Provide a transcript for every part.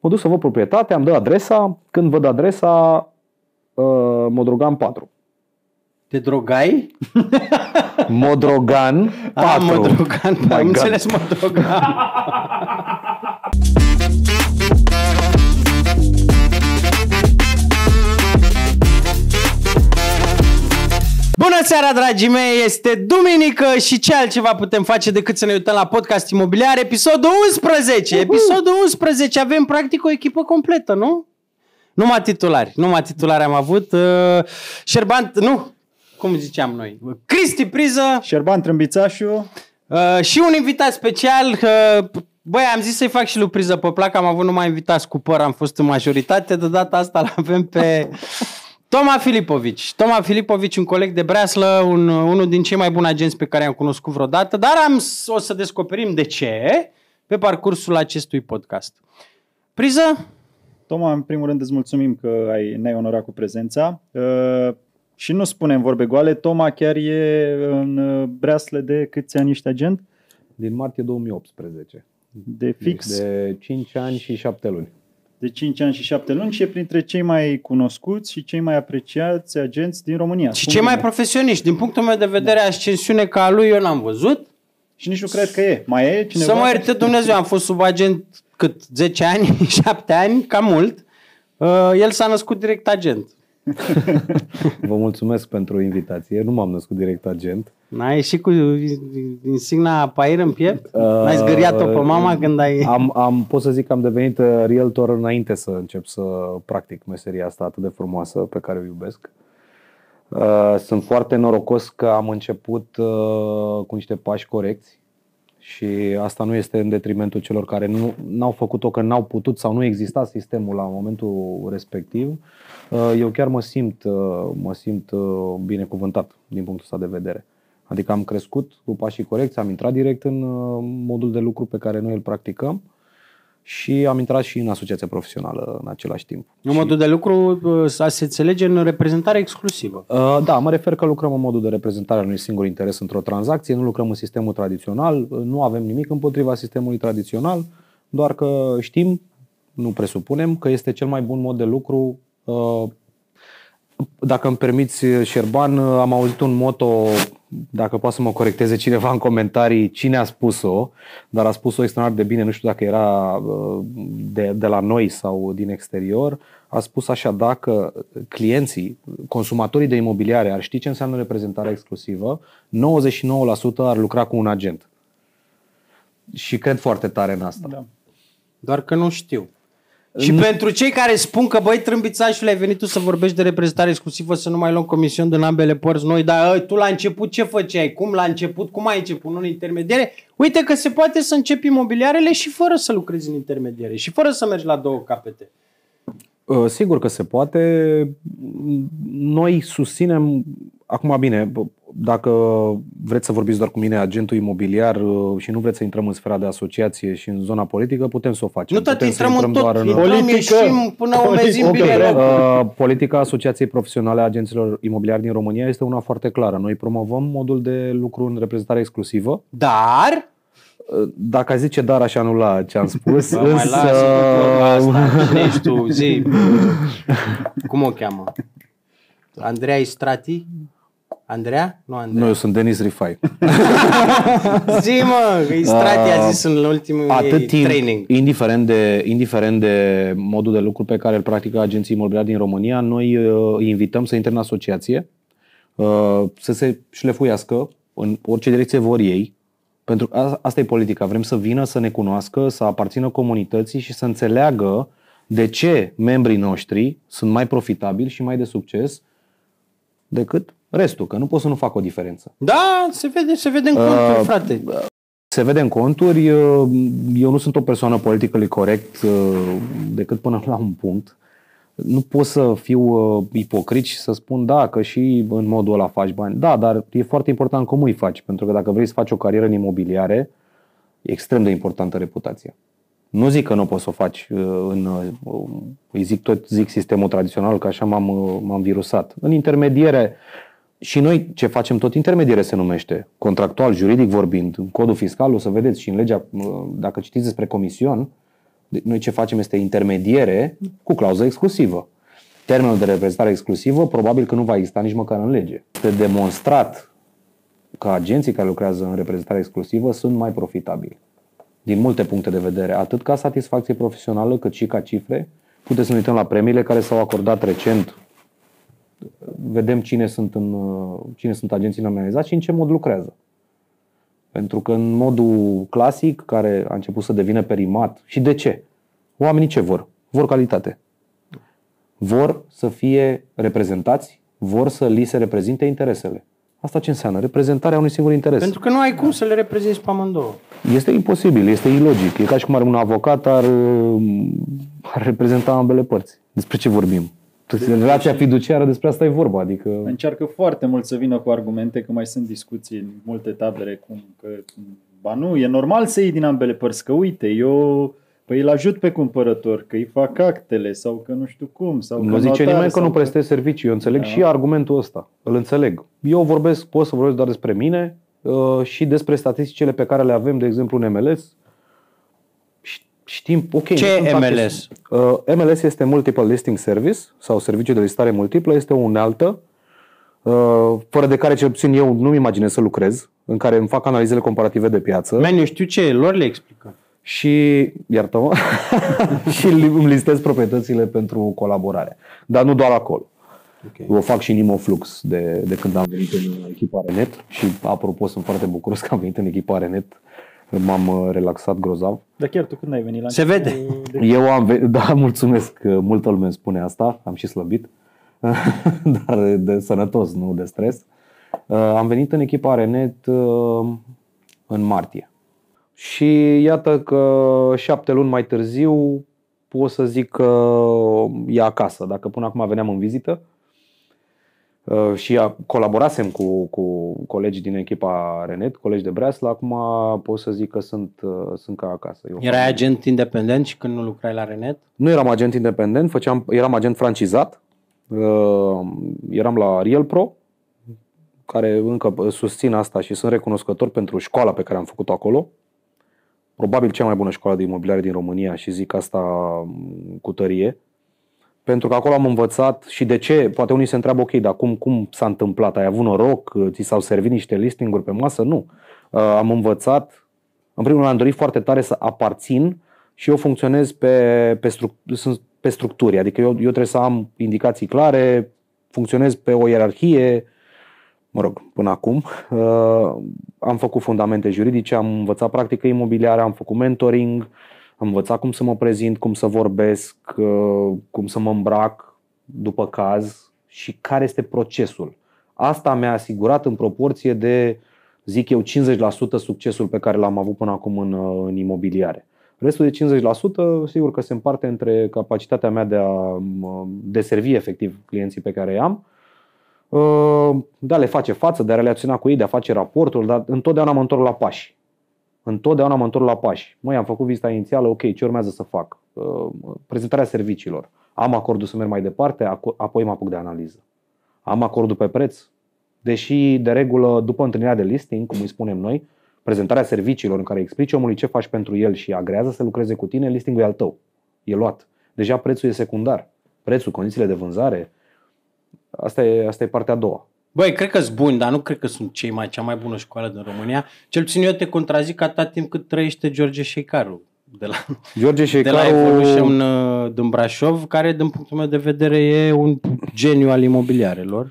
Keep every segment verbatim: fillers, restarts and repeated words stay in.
Mă duc să văd proprietatea, îmi dă adresa. Când văd adresa, mă drogam patru. Te drogai? Modrogan patru. Ah, Modrogan, am înțeles Modrogan. Bună seara, dragii mei! Este duminică și ce altceva putem face decât să ne uităm la podcast imobiliar, episodul unsprezece. Uh-huh. Episodul unsprezece, avem practic o echipă completă, nu? Numai titulari, numai titulari am avut. Uh, Șerban, nu, cum ziceam noi, Cristi Priză. Șerban Trâmbițașu. Uh, și un invitat special. Uh, băi, am zis să-i fac și lui Priză pe plac, am avut numai invitați cu păr, am fost în majoritate. De data asta l-avem pe Toma Filipovici. Toma Filipovici, un coleg de breaslă, un, unul din cei mai buni agenți pe care i-am cunoscut vreodată, dar am, o să descoperim de ce pe parcursul acestui podcast. Priză? Toma, în primul rând îți mulțumim că ai, ne-ai onorat cu prezența. Uh, și nu spunem vorbe goale, Toma chiar e în breaslă de câți ani ești agent? Din martie două mii optsprezece. De fix? De cinci ani și șapte luni. De cinci ani și șapte luni și e printre cei mai cunoscuți și cei mai apreciați agenți din România. Și cei mai profesioniști. Din punctul meu de vedere, da. Ascensiune ca a lui eu n-am văzut. Și nici nu cred că e. Mai e cineva? Să mă ierte Dumnezeu, am fost subagent cât? zece ani, șapte ani, cam mult. Uh, el s-a născut direct agent. Vă mulțumesc pentru invitație. Nu m-am născut direct agent. N-ai ieșit cu insigna Pair în piept? Uh, N-ai zgâriat-o pe mama când ai... Am, am, pot să zic că am devenit realtor înainte să încep să practic meseria asta atât de frumoasă pe care o iubesc. Uh, sunt foarte norocos că am început uh, cu niște pași corecți și asta nu este în detrimentul celor care nu n-au făcut-o, că n-au putut sau nu exista sistemul la momentul respectiv. Uh, eu chiar mă simt, uh, mă simt uh, binecuvântat din punctul ăsta de vedere. Adică am crescut cu pașii corecți, am intrat direct în uh, modul de lucru pe care noi îl practicăm și am intrat și în asociația profesională în același timp. În modul de lucru să se înțelege în reprezentare exclusivă. Uh, da, mă refer că lucrăm în modul de reprezentare a unui singur interes într-o tranzacție, nu lucrăm în sistemul tradițional, nu avem nimic împotriva sistemului tradițional, doar că știm, nu presupunem, că este cel mai bun mod de lucru. Uh, dacă îmi permiți, Șerban, am auzit un motto, dacă poate să mă corecteze cineva în comentarii cine a spus-o, dar a spus-o extraordinar de bine, nu știu dacă era de, de la noi sau din exterior, a spus așa: dacă clienții, consumatorii de imobiliare ar ști ce înseamnă reprezentarea exclusivă, nouăzeci și nouă la sută ar lucra cu un agent. Și cred foarte tare în asta. Da. Doar că nu știu. Și mm. pentru cei care spun că, băi, Trâmbițașule, ai venit tu să vorbești de reprezentare exclusivă, să nu mai luăm comision din ambele părți noi, dar tu la început ce făceai? Cum la început? Cum ai început? Nu în intermediere? Uite că se poate să începi imobiliarele și fără să lucrezi în intermediere și fără să mergi la două capete. Sigur că se poate. Noi susținem, acum bine, dacă vreți să vorbiți doar cu mine, agentul imobiliar, și nu vreți să intrăm în sfera de asociație și în zona politică, putem să o facem. Nu tot putem intrăm, intrăm în tot, doar în intrăm, ieșim până o mezim bine. Uh, politica Asociației Profesionale a Agenților Imobiliari din România este una foarte clară. Noi promovăm modul de lucru în reprezentare exclusivă. Dar... Dacă ai zice dar, așa nu la ce am spus. Bă, mai lasă asta. Cine ești tu? Zi. Cum o cheamă? Andreea Istrati? Andreea? Nu Andreea. Nu, eu sunt Denis Rifai. Zi, mă, Istrati a zis în ultimul Atât training. Indiferent de, indiferent de modul de lucru pe care îl practică agenții imobiliari din România, noi îi invităm să intre în asociație, să se șlefuiască în orice direcție vor ei. Pentru că asta e politica. Vrem să vină, să ne cunoască, să aparțină comunității și să înțeleagă de ce membrii noștri sunt mai profitabili și mai de succes decât restul, că nu pot să nu fac o diferență. Da, se vede, se vede în conturi, uh, frate. Se vede în conturi. Eu nu sunt o persoană politically corect decât până la un punct. Nu pot să fiu ipocrit și să spun da, că și în modul ăla faci bani. Da, dar e foarte important cum îi faci, pentru că dacă vrei să faci o carieră în imobiliare, e extrem de importantă reputația. Nu zic că nu poți să o faci în, îi zic tot, zic sistemul tradițional, că așa m-am, m-am virusat. În intermediere, și noi ce facem, tot intermediere se numește, contractual, juridic vorbind, în codul fiscal, o să vedeți și în legea, dacă citiți despre comision, Noi ce facem este intermediere cu clauză exclusivă. Termenul de reprezentare exclusivă probabil că nu va exista nici măcar în lege. Este demonstrat că agenții care lucrează în reprezentare exclusivă sunt mai profitabili. Din multe puncte de vedere, atât ca satisfacție profesională, cât și ca cifre. Puteți să ne uităm la premiile care s-au acordat recent. Vedem cine sunt, în, cine sunt agenții nominalizați și în ce mod lucrează. Pentru că în modul clasic, care a început să devină perimat, și de ce? Oamenii ce vor? Vor calitate. Vor să fie reprezentați, vor să li se reprezinte interesele. Asta ce înseamnă? Reprezentarea unui singur interes. Pentru că nu ai cum să le reprezinți pe amândouă. Este imposibil, este ilogic. E ca și cum ar un avocat ar, ar reprezenta ambele părți. Despre ce vorbim? Relația fiduciară, despre asta e vorba. Adică... Încearcă foarte mult să vină cu argumente, că mai sunt discuții în multe tabere, cum că, ba nu, e normal să iei din ambele părți, că uite, eu păi îl ajut pe cumpărător, că îi fac actele sau că nu știu cum. Sau nu că zice notare, nimeni că nu că... prestez servicii. Eu înțeleg da. Și argumentul ăsta. Îl înțeleg. Eu vorbesc, pot să vorbesc doar despre mine uh, și despre statisticile pe care le avem, de exemplu, în M L S. Știm, ok. Ce e M L S? Uh, M L S este Multiple Listing Service sau serviciu de listare multiplă. Este o unealtă uh, fără de care cel puțin eu nu-mi imaginez să lucrez, în care îmi fac analizele comparative de piață. Man, eu știu ce e, lor le explică. Și, iartă-mă, și îmi listez proprietățile pentru colaborare. Dar nu doar acolo. Okay. O fac și în Imoflux de, de când am venit în echipa Renet și, apropo, sunt foarte bucuros că am venit în echipa Renet. M-am relaxat grozav. Dar chiar tu când ai venit la Se vede. De... Eu am venit, da, mulțumesc, multă lume îmi spune asta, am și slăbit, dar de sănătos, nu de stres. Am venit în echipa Renet în martie. Și iată că șapte luni mai târziu pot să zic că e acasă. Dacă până acum veneam în vizită și colaborasem cu, cu colegii din echipa Renet, colegi de breaslă, acum pot să zic că sunt, sunt ca acasă. Eu Erai agent independent și când nu lucrai la Renet? Nu eram agent independent, făceam, eram agent francizat. Eram la RealPro, care încă susțin asta și sunt recunoscător pentru școala pe care am făcut-o acolo. Probabil cea mai bună școală de imobiliare din România și zic asta cu tărie. Pentru că acolo am învățat și de ce, poate unii se întreabă, ok, dar cum, cum s-a întâmplat? Ai avut noroc? Ți s-au servit niște listinguri pe masă? Nu. Am învățat, în primul rând am dorit foarte tare să aparțin și eu funcționez pe, pe, stru- pe structuri. Adică eu, eu trebuie să am indicații clare, funcționez pe o ierarhie. Mă rog, până acum uh, am făcut fundamente juridice, am învățat practică imobiliară, am făcut mentoring, am învățat cum să mă prezint, cum să vorbesc, uh, cum să mă îmbrac după caz și care este procesul. Asta mi-a asigurat în proporție de, zic eu, cincizeci la sută succesul pe care l-am avut până acum în, în imobiliare. Restul de cincizeci la sută, sigur că se împarte între capacitatea mea de a deservi efectiv clienții pe care i-am, de a le face față, de a relaționa cu ei, de a face raportul, dar întotdeauna mă întorc la pași. Întotdeauna mă întorc la pași. Măi, am făcut vizita inițială, ok, ce urmează să fac? Prezentarea serviciilor. Am acordul să merg mai departe, apoi mă apuc de analiză. Am acordul pe preț, deși de regulă, după întâlnirea de listing, cum îi spunem noi, prezentarea serviciilor în care explici omului ce faci pentru el și agrează să lucreze cu tine, listingul e al tău. E luat. Deja prețul e secundar. Prețul, condițiile de vânzare, asta e, asta e partea a doua. Băi, cred că sunt buni, dar nu cred că sunt cei mai, cea mai bună școală din România. Cel puțin eu te contrazic atâta timp cât trăiește George Șeicaru de la, George Șeicaru... de la Evolution din Brașov, care, din punctul meu de vedere, e un geniu al imobiliarelor.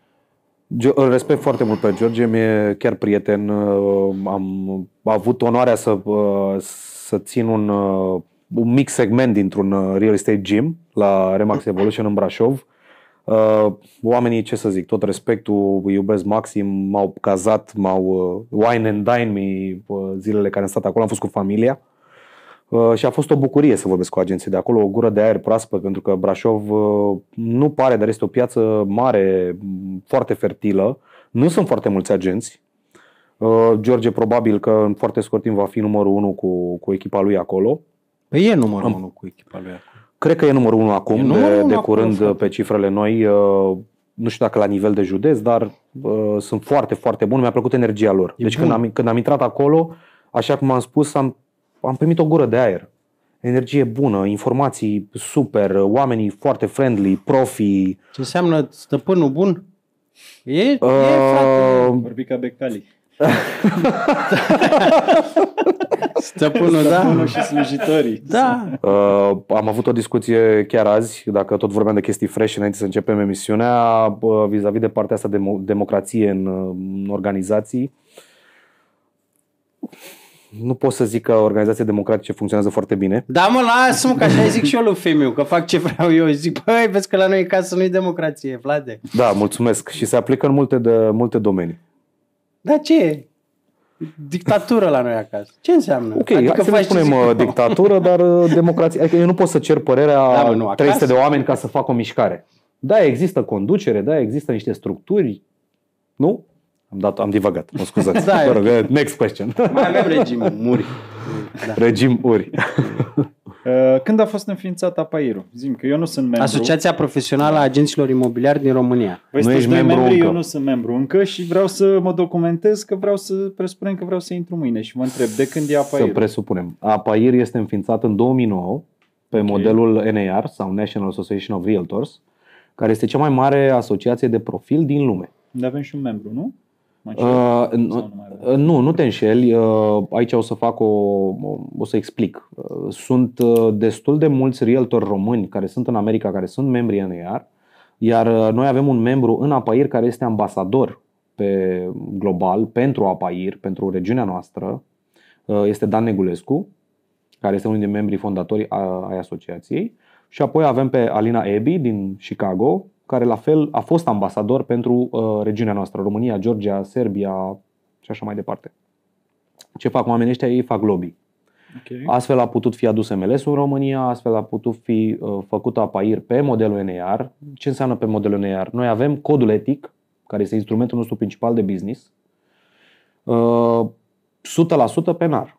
Îl respect foarte mult pe George, mi-e chiar prieten. Am avut onoarea să, să țin un, un mic segment dintr-un real estate gym la Remax Evolution în Brașov. Oamenii, ce să zic, tot respectul, îi iubesc maxim, m-au cazat, m-au wine and dine me zilele care am stat acolo, am fost cu familia. Și a fost o bucurie să vorbesc cu agenții de acolo, o gură de aer proaspăt, pentru că Brașov nu pare, dar este o piață mare, foarte fertilă. Nu sunt foarte mulți agenți. George probabil că în foarte scurt timp va fi numărul unu cu, cu echipa lui acolo. Păi e numărul unu cu echipa lui acolo. Cred că e numărul unu acum, de, de curând acolo, pe cifrele noi. Nu știu dacă la nivel de județ, dar sunt foarte, foarte buni. Mi-a plăcut energia lor. E deci când am, când am intrat acolo, așa cum am spus, am Am primit o gură de aer. Energie bună, informații super, oamenii foarte friendly, profi. Ce înseamnă stăpânul bun? E, e Uh, frate. Vorbi ca Becali. Stăpânul, da? Stăpânul și slujitorii. Da. Uh, am avut o discuție chiar azi, dacă tot vorbeam de chestii fresh înainte să începem emisiunea, uh, vis-a-vis de partea asta de mo- democrație în, uh, în organizații. Nu pot să zic că organizații democratice funcționează foarte bine. Da, mă, lasă-mă, că așa zic și eu lui Femiu, că fac ce vreau eu. Zic, băi, vezi că la noi casă nu-i democrație, Vlade. Da, mulțumesc. Și se aplică în multe, de, multe domenii. Da, ce e? Dictatură la noi acasă. Ce înseamnă? Ok, adică hai să nu spunem uh, dictatură, dar uh, democrație. Adică eu nu pot să cer părerea Da, bă, nu, trei sute de acasă. oameni ca să fac o mișcare. Da, există conducere, da, există niște structuri. Nu? Am dat, am divagat, mă scuzați. Da, Mă rog, next question. Mai avem regimul muri. Da. Regim uri. Uh, Când a fost înființat APAIR-ul? Zim că eu nu sunt membru. Asociația Profesională a Agenților Imobiliari din România. Voi Nu sunteți ești doi membru membri, încă. eu nu sunt membru încă și vreau să mă documentez că vreau să presupunem că vreau să intru mâine și mă întreb de când e Să APAIR-ul? presupunem. APAIR este înființat în două mii nouă pe Ok. modelul N A R sau National Association of Realtors, care este cea mai mare asociație de profil din lume. Unde avem și un membru, nu? Mă înșel? Uh, Sau nu, nu mai avem? nu, nu te înșeli. Uh, aici o să fac o, o să explic. Uh, Sunt uh, destul de mulți realtori români care sunt în America, care sunt membri N A R, iar uh, noi avem un membru în APAIR care este ambasador pe global pentru APAIR, pentru regiunea noastră. Uh, Este Dan Negulescu, care este unul din membrii fondatori a- ai asociației. Și apoi avem pe Alina Ebi din Chicago, care la fel a fost ambasador pentru uh, regiunea noastră, România, Georgia, Serbia și așa mai departe. Ce fac oamenii ăștia? Ei fac lobby. Ok. Astfel a putut fi adus M L S-ul în România, astfel a putut fi uh, făcut APAIR pe modelul N A R. Ce înseamnă pe modelul N A R? Noi avem codul etic, care este instrumentul nostru principal de business, uh, o sută la sută pe N A R.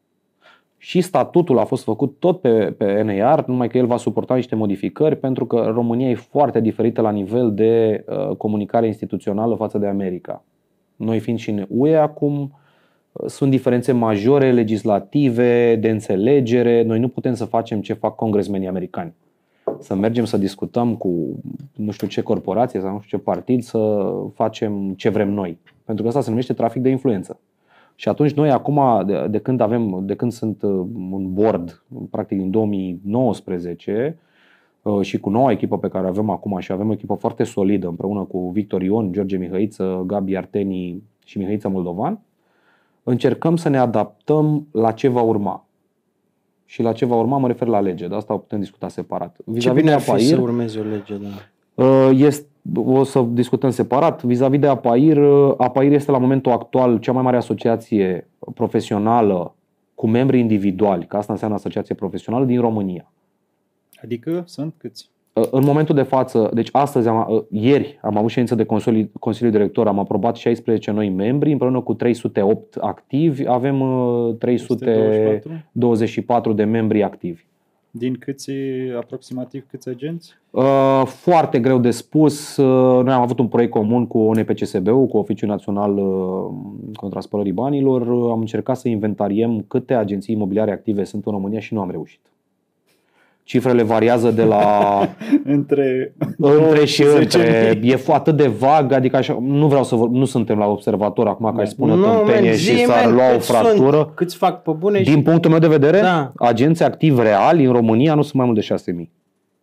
Și statutul a fost făcut tot pe, pe N A R, numai că el va suporta niște modificări, pentru că România e foarte diferită la nivel de uh, comunicare instituțională față de America. Noi fiind și în U E acum, uh, sunt diferențe majore legislative, de înțelegere. Noi nu putem să facem ce fac congresmenii americani. Să mergem să discutăm cu nu știu ce corporație sau nu știu ce partid să facem ce vrem noi. Pentru că asta se numește trafic de influență. Și atunci noi acum, de, de când avem, de când sunt uh, un board, practic din două mii nouăsprezece, uh, și cu noua echipă pe care o avem acum, și avem o echipă foarte solidă împreună cu Victor Ion, George Mihăiță, Gabi Arteni și Mihăiță Moldovan, încercăm să ne adaptăm la ce va urma. Și la ce va urma mă refer la lege, de asta o putem discuta separat. Ce Vis-a-vis bine de ar fi APAIR, să urmeze o lege, da. Uh, Este, o să discutăm separat. Vis-a-vis de APAIR, uh, APAIR este la momentul actual cea mai mare asociație profesională cu membri individuali, că asta înseamnă asociație profesională din România. Adică sunt câți? Uh, În momentul de față, deci astăzi, am, uh, ieri am avut ședință de Consiliu, Consiliul Director, am aprobat șaisprezece noi membri, împreună cu trei sute opt activi, avem uh, trei sute douăzeci și patru de membri activi. Din câți, aproximativ câți agenți? Uh, Foarte greu de spus. Uh, Noi am avut un proiect comun cu O N P C S B-ul, cu Oficiul Național uh, contra Spălării Banilor. Uh, Am încercat să inventariem câte agenții imobiliare active sunt în România și nu am reușit. Cifrele variază de la Între, între și zece între. mii. E foarte de vag, adică așa, nu vreau să vor, nu suntem la observator acum ca Da. aș spune Nu, tâmpenie man, și zi, s-ar man, lua o câți fractură. sunt? Câți fac pe bune și... Din punctul meu de vedere, Da. agenții activi reali în România nu sunt mai mult de șase mii.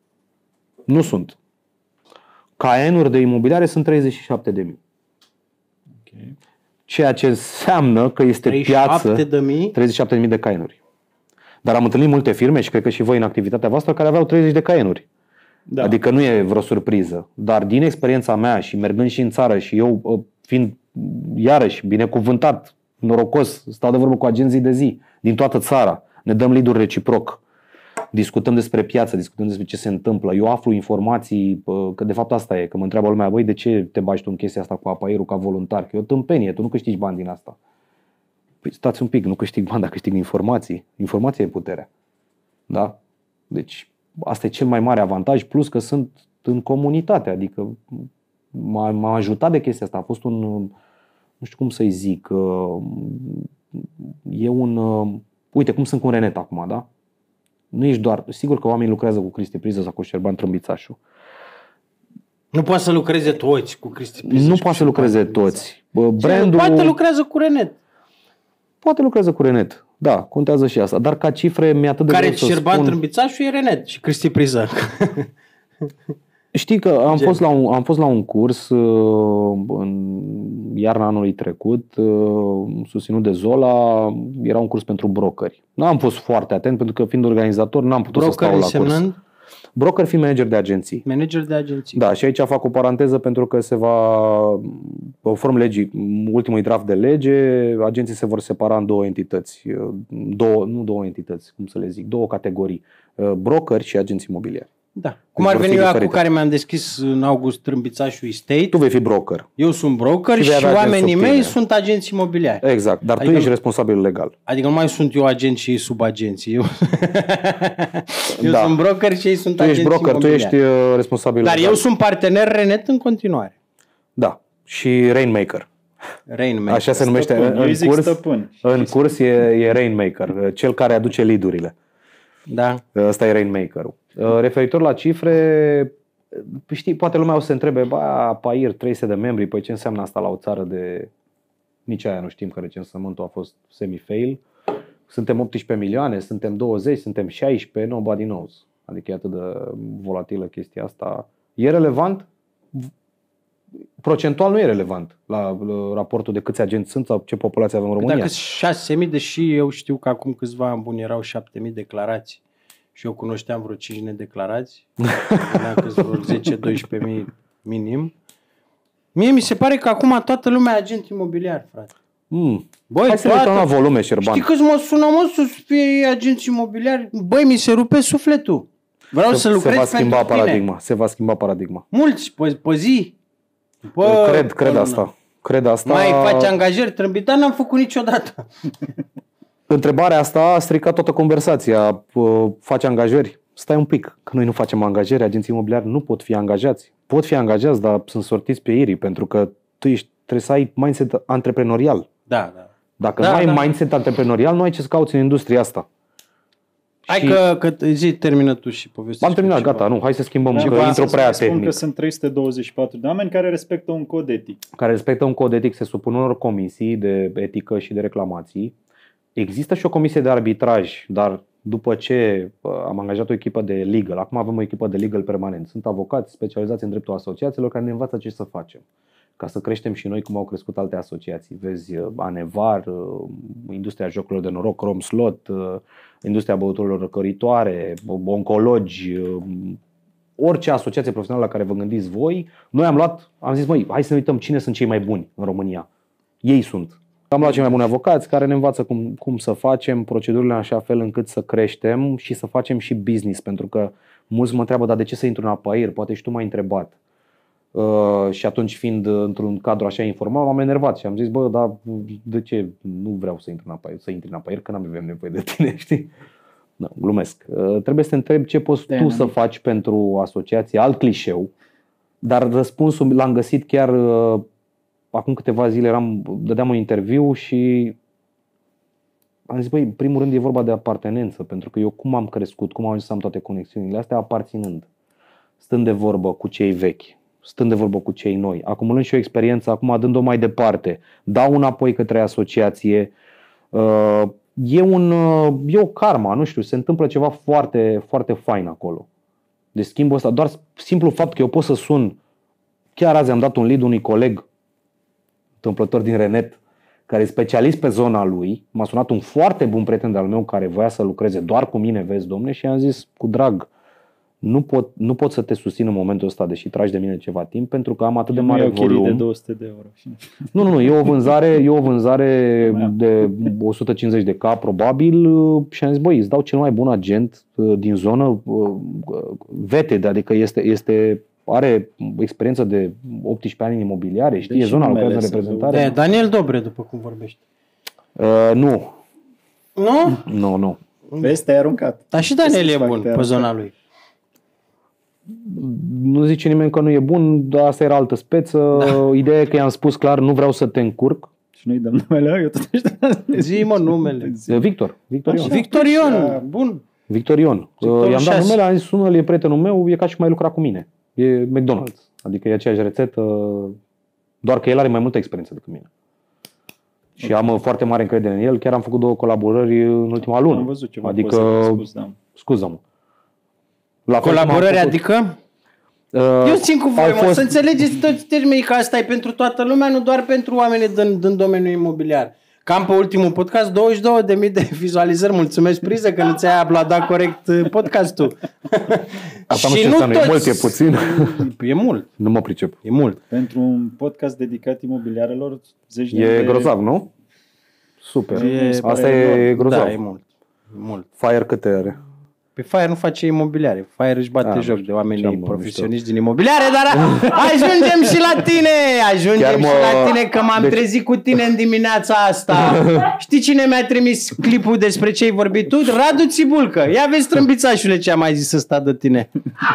Nu sunt. K N-uri de imobiliare sunt treizeci și șapte de mii. Okay. Ceea ce înseamnă că este treizeci și șapte piață de mii? treizeci și șapte de mii de K N-uri. Dar am întâlnit multe firme și cred că și voi în activitatea voastră care aveau treizeci de K N-uri. Da. Adică nu e vreo surpriză. Dar din experiența mea și mergând și în țară și eu fiind iarăși binecuvântat, norocos, stau de vorbă cu agenții de zi din toată țara, ne dăm lead-uri reciproc, discutăm despre piață, discutăm despre ce se întâmplă, eu aflu informații, că de fapt asta e, că mă întreabă lumea, băi, de ce te bagi tu în chestia asta cu APAIR-ul ca voluntar? Că e o tâmpenie, tu nu câștigi bani din asta. Păi stați un pic, nu câștig bani, dar câștig informații. Informația e puterea. Da? Deci asta e cel mai mare avantaj, plus că sunt în comunitate, adică m-a, m-a ajutat de chestia asta. A fost un, nu știu cum să-i zic, e un, uite cum sunt cu Renet acum, da? Nu ești doar... Sigur că oamenii lucrează cu Cristi Priză sau cu Șerban Trâmbițașu. Nu poate să lucreze toți cu Cristi Priză. Nu poate să lucreze toți. Brandul... Poate lucrează cu Renet. Poate lucrează cu Renet. Da, contează și asta. Dar ca cifre mi-e atât de Care greu să Șerban spun... Trâmbițașu e Renet și Cristi Priză. Știi că am fost, la un, am fost la un curs uh, în iarna anului trecut, uh, susținut de Zola, era un curs pentru brokeri. N-am fost foarte atent pentru că fiind organizator n-am putut broker să stau la însemnând? Curs. Broker fiind manager de agenții. Manager de agenții. Da, și aici fac o paranteză pentru că se va, conform legii, ultimului draft de lege, agenții se vor separa în două entități, două, nu două entități, cum să le zic, două categorii, brokeri și agenții imobiliari. Da. Cum deci ar veni eu cu care mi-am deschis în august Trâmbițașu Estate. Tu vei fi broker. Eu sunt broker și, și oamenii mei sunt agenți imobiliari. Exact, dar adică, tu ești responsabil legal. Adică nu mai sunt eu agent și ei subagenții. Eu, eu da. sunt broker și ei sunt tu agenți ești broker, imobiliari. Tu ești uh, responsabil dar legal. Eu sunt partener Renet în continuare. Da. Și Rainmaker. Rainmaker. Așa se numește stăpân. în, în curs. Stăpân. În curs e, e Rainmaker, cel care aduce lead-urile. Da. Ăsta e Rainmaker-ul. Referitor la cifre, știi, poate lumea o să se întrebe, ba, Pair, trei sute de membri, păi ce înseamnă asta la o țară de... Nici aia nu știm că recensământul a fost semi-fail. Suntem optsprezece milioane, suntem douăzeci, suntem șaisprezece, nobody knows. Adică e atât de volatilă chestia asta. E relevant? Procentual nu e relevant la raportul de câți agenți sunt sau ce populație avem în România. Dacă șase mii, deși eu știu că acum câțiva ani buni erau șapte mii declarații și eu cunoșteam vreo cinci nedeclarați, dacă vreo zece doisprezece mii minim. Mie mi se pare că acum toată lumea e agent imobiliar, frate. Mm. Băi, hai să ne uităm la volume, Șerban. Știi câți mă sună, mă, să fie agenți imobiliari? Băi, mi se rupe sufletul. Vreau se, să lucrez se va schimba pentru paradigma. tine. Se va schimba paradigma. Mulți, pe, pe zi. Bă, cred, cred asta. Cred asta. Mai faci angajări? Trâmbitan n-am făcut niciodată. Întrebarea asta a stricat toată conversația. Faci angajări? Stai un pic, că noi nu facem angajări, agenții imobiliari nu pot fi angajați. Pot fi angajați, dar sunt sortiți pe irii, pentru că tu ești, trebuie să ai mindset antreprenorial. Da, da. Dacă da, nu ai da. mindset antreprenorial, nu ai ce să cauți în industria asta. Hai și... că, că zi, termină tu și povestești. Am terminat, gata, nu, hai să schimbăm, da, că intru prea spun tehnic. Că sunt trei sute douăzeci și patru de oameni care respectă un cod etic. Care respectă un cod etic, se supun unor comisii de etică și de reclamații. Există și o comisie de arbitraj, dar după ce am angajat o echipă de legal, acum avem o echipă de legal permanent. Sunt avocați specializați în dreptul asociațiilor care ne învață ce să facem. Ca să creștem și noi cum au crescut alte asociații. Vezi, Anevar, industria jocurilor de noroc, Rom Slot, industria băuturilor răcoritoare, oncologi, orice asociație profesională la care vă gândiți voi. Noi am luat, am zis, măi, hai să ne uităm cine sunt cei mai buni în România. Ei sunt. Am luat cei mai buni avocați care ne învață cum, cum să facem procedurile în așa fel încât să creștem și să facem și business. Pentru că mulți mă întreabă, dar de ce să intru în Apair? Poate și tu m-ai întrebat. Uh, și atunci, fiind într-un cadru așa informal, m-am enervat și am zis, bă, dar de ce nu vreau să intru în Apair, să intri în Apair, că n-am avem nevoie de tine, știi? No, glumesc. Uh, trebuie să te întrebi ce poți de tu să faci pentru asociație, alt clișeu, dar răspunsul l-am găsit chiar uh, acum câteva zile, eram, dădeam un interviu și am zis, băi, în primul rând e vorba de apartenență, pentru că eu cum am crescut, cum am ajuns să am toate conexiunile astea, aparținând, stând de vorbă cu cei vechi, stând de vorbă cu cei noi, acumulând și o experiență, acum dând-o mai departe, dau înapoi către asociație. E, un, e o karma, nu știu, se întâmplă ceva foarte, foarte fain acolo. De schimbul ăsta, doar simplu fapt că eu pot să sun, chiar azi am dat un lead unui coleg întâmplător din Renet, care e specialist pe zona lui, m-a sunat un foarte bun prieten de-al meu care voia să lucreze doar cu mine, vezi, domne, și i-am zis, cu drag, Nu pot, nu pot să te susțin în momentul ăsta, deși tragi de mine ceva timp, pentru că am atât de mare volum. de două sute de euro. Nu, nu, nu, e o vânzare, e o vânzare de o sută cincizeci de mii probabil și am zis, băi, îți dau cel mai bun agent din zonă, veted, adică este, este, are experiență de optsprezece ani în imobiliare, știe deci zona, lucrează în reprezentare. De Daniel Dobre, după cum vorbești. Uh, nu. Nu? Nu, nu. Vezi, te-ai aruncat. Dar și Daniel e bun pe zona lui. Nu zice nimeni că nu e bun, dar asta era altă speță. Da. Ideea e că i-am spus clar, nu vreau să te încurc. Și nu-i dăm numele, eu tot zi mă numele. Victor. Victor Ion. Victor Ion, bun. Victor Ion. Victor I-am dat șase. numele, am zis, sună-l, e prietenul meu, e ca și cum ai lucra cu mine. E McDonald's. Adică e aceeași rețetă, doar că el are mai multă experiență decât mine. Și am uh, foarte mare încredere în el. Chiar am făcut două colaborări în ultima lună. Am văzut ceva adică, poze, spus, da. Scuză-mă. La Colaborări, adică? Uh, Eu țin cu voi, mă, fost... să înțelegeți toți termenii, că asta e pentru toată lumea, nu doar pentru oamenii din, din domeniul imobiliar. Cam pe ultimul podcast, douăzeci și două de mii de vizualizări. Mulțumesc, Priză, că nu ți-ai aplaudat corect podcastul. Asta nu știu, nu e mult, e puțin. E mult. Nu mă pricep. E mult. Pentru un podcast dedicat imobiliarelor, zeci de E de... grozav, nu? Super. E, Asta e grozav. Da, e mult. E mult. Fire câte are? Pe Fire nu face imobiliare. Fire își bate A, joc nu de oamenii ce-am profesioniști din imobiliare, dar ajungem și la tine! Ajungem Chiar și mă... la tine, că m-am deci... trezit cu tine în dimineața asta. Știi cine mi-a trimis clipul despre ce ai vorbit tu? Radu Țibulcă. Ia vezi, trâmbițașule, ce am mai zis ăsta de tine.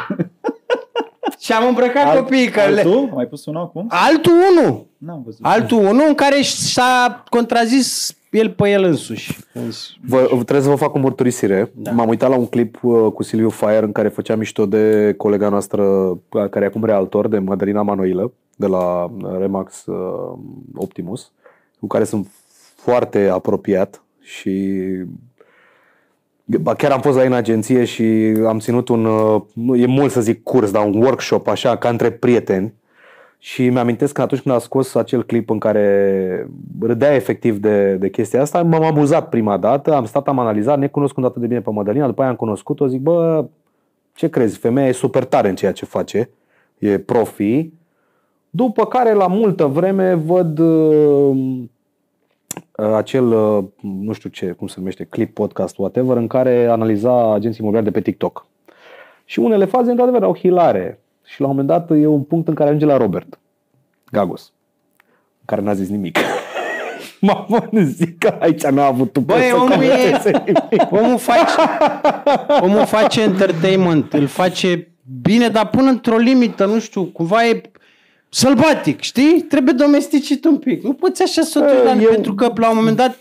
Și am îmbrăcat Alt, copiii. Că altul? le... Mai pus unul acum? Altul unu. N-am văzut. Altul unu în care s-a contrazis el pe el însuși. Vă, trebuie să vă fac o mărturisire. Da. M-am uitat la un clip uh, cu Silviu Fire în care făcea mișto de colega noastră, uh, care e acum realtor, de Mădălina Manoilă, de la Remax uh, Optimus, cu care sunt foarte apropiat și chiar am fost la ei în agenție și am ținut un, uh, e mult să zic curs, dar un workshop așa, ca între prieteni. Și mi-amintesc că atunci când a scos acel clip în care râdea efectiv de, de chestia asta, m-am amuzat prima dată, am stat, am analizat, necunoscând atât de bine pe Mădălina, după aia am cunoscut-o, zic, bă, ce crezi, femeia e super tare în ceea ce face, e profi. După care, la multă vreme, văd uh, acel, uh, nu știu ce, cum se numește, clip, podcast, whatever, în care analiza agenții imobiliari de pe TikTok. Și unele faze, într-adevăr, au hilare. Și la un moment dat e un punct în care ajunge la Robert Gagos, care n-a zis nimic. Mamă, zic că aici n-a avut tu. Băi, omul, e, omul, face, omul face entertainment, îl face bine, dar până într-o limită, nu știu, cumva e sălbatic, știi? Trebuie domesticit un pic. Nu poți așa să te eu... pentru că la un moment dat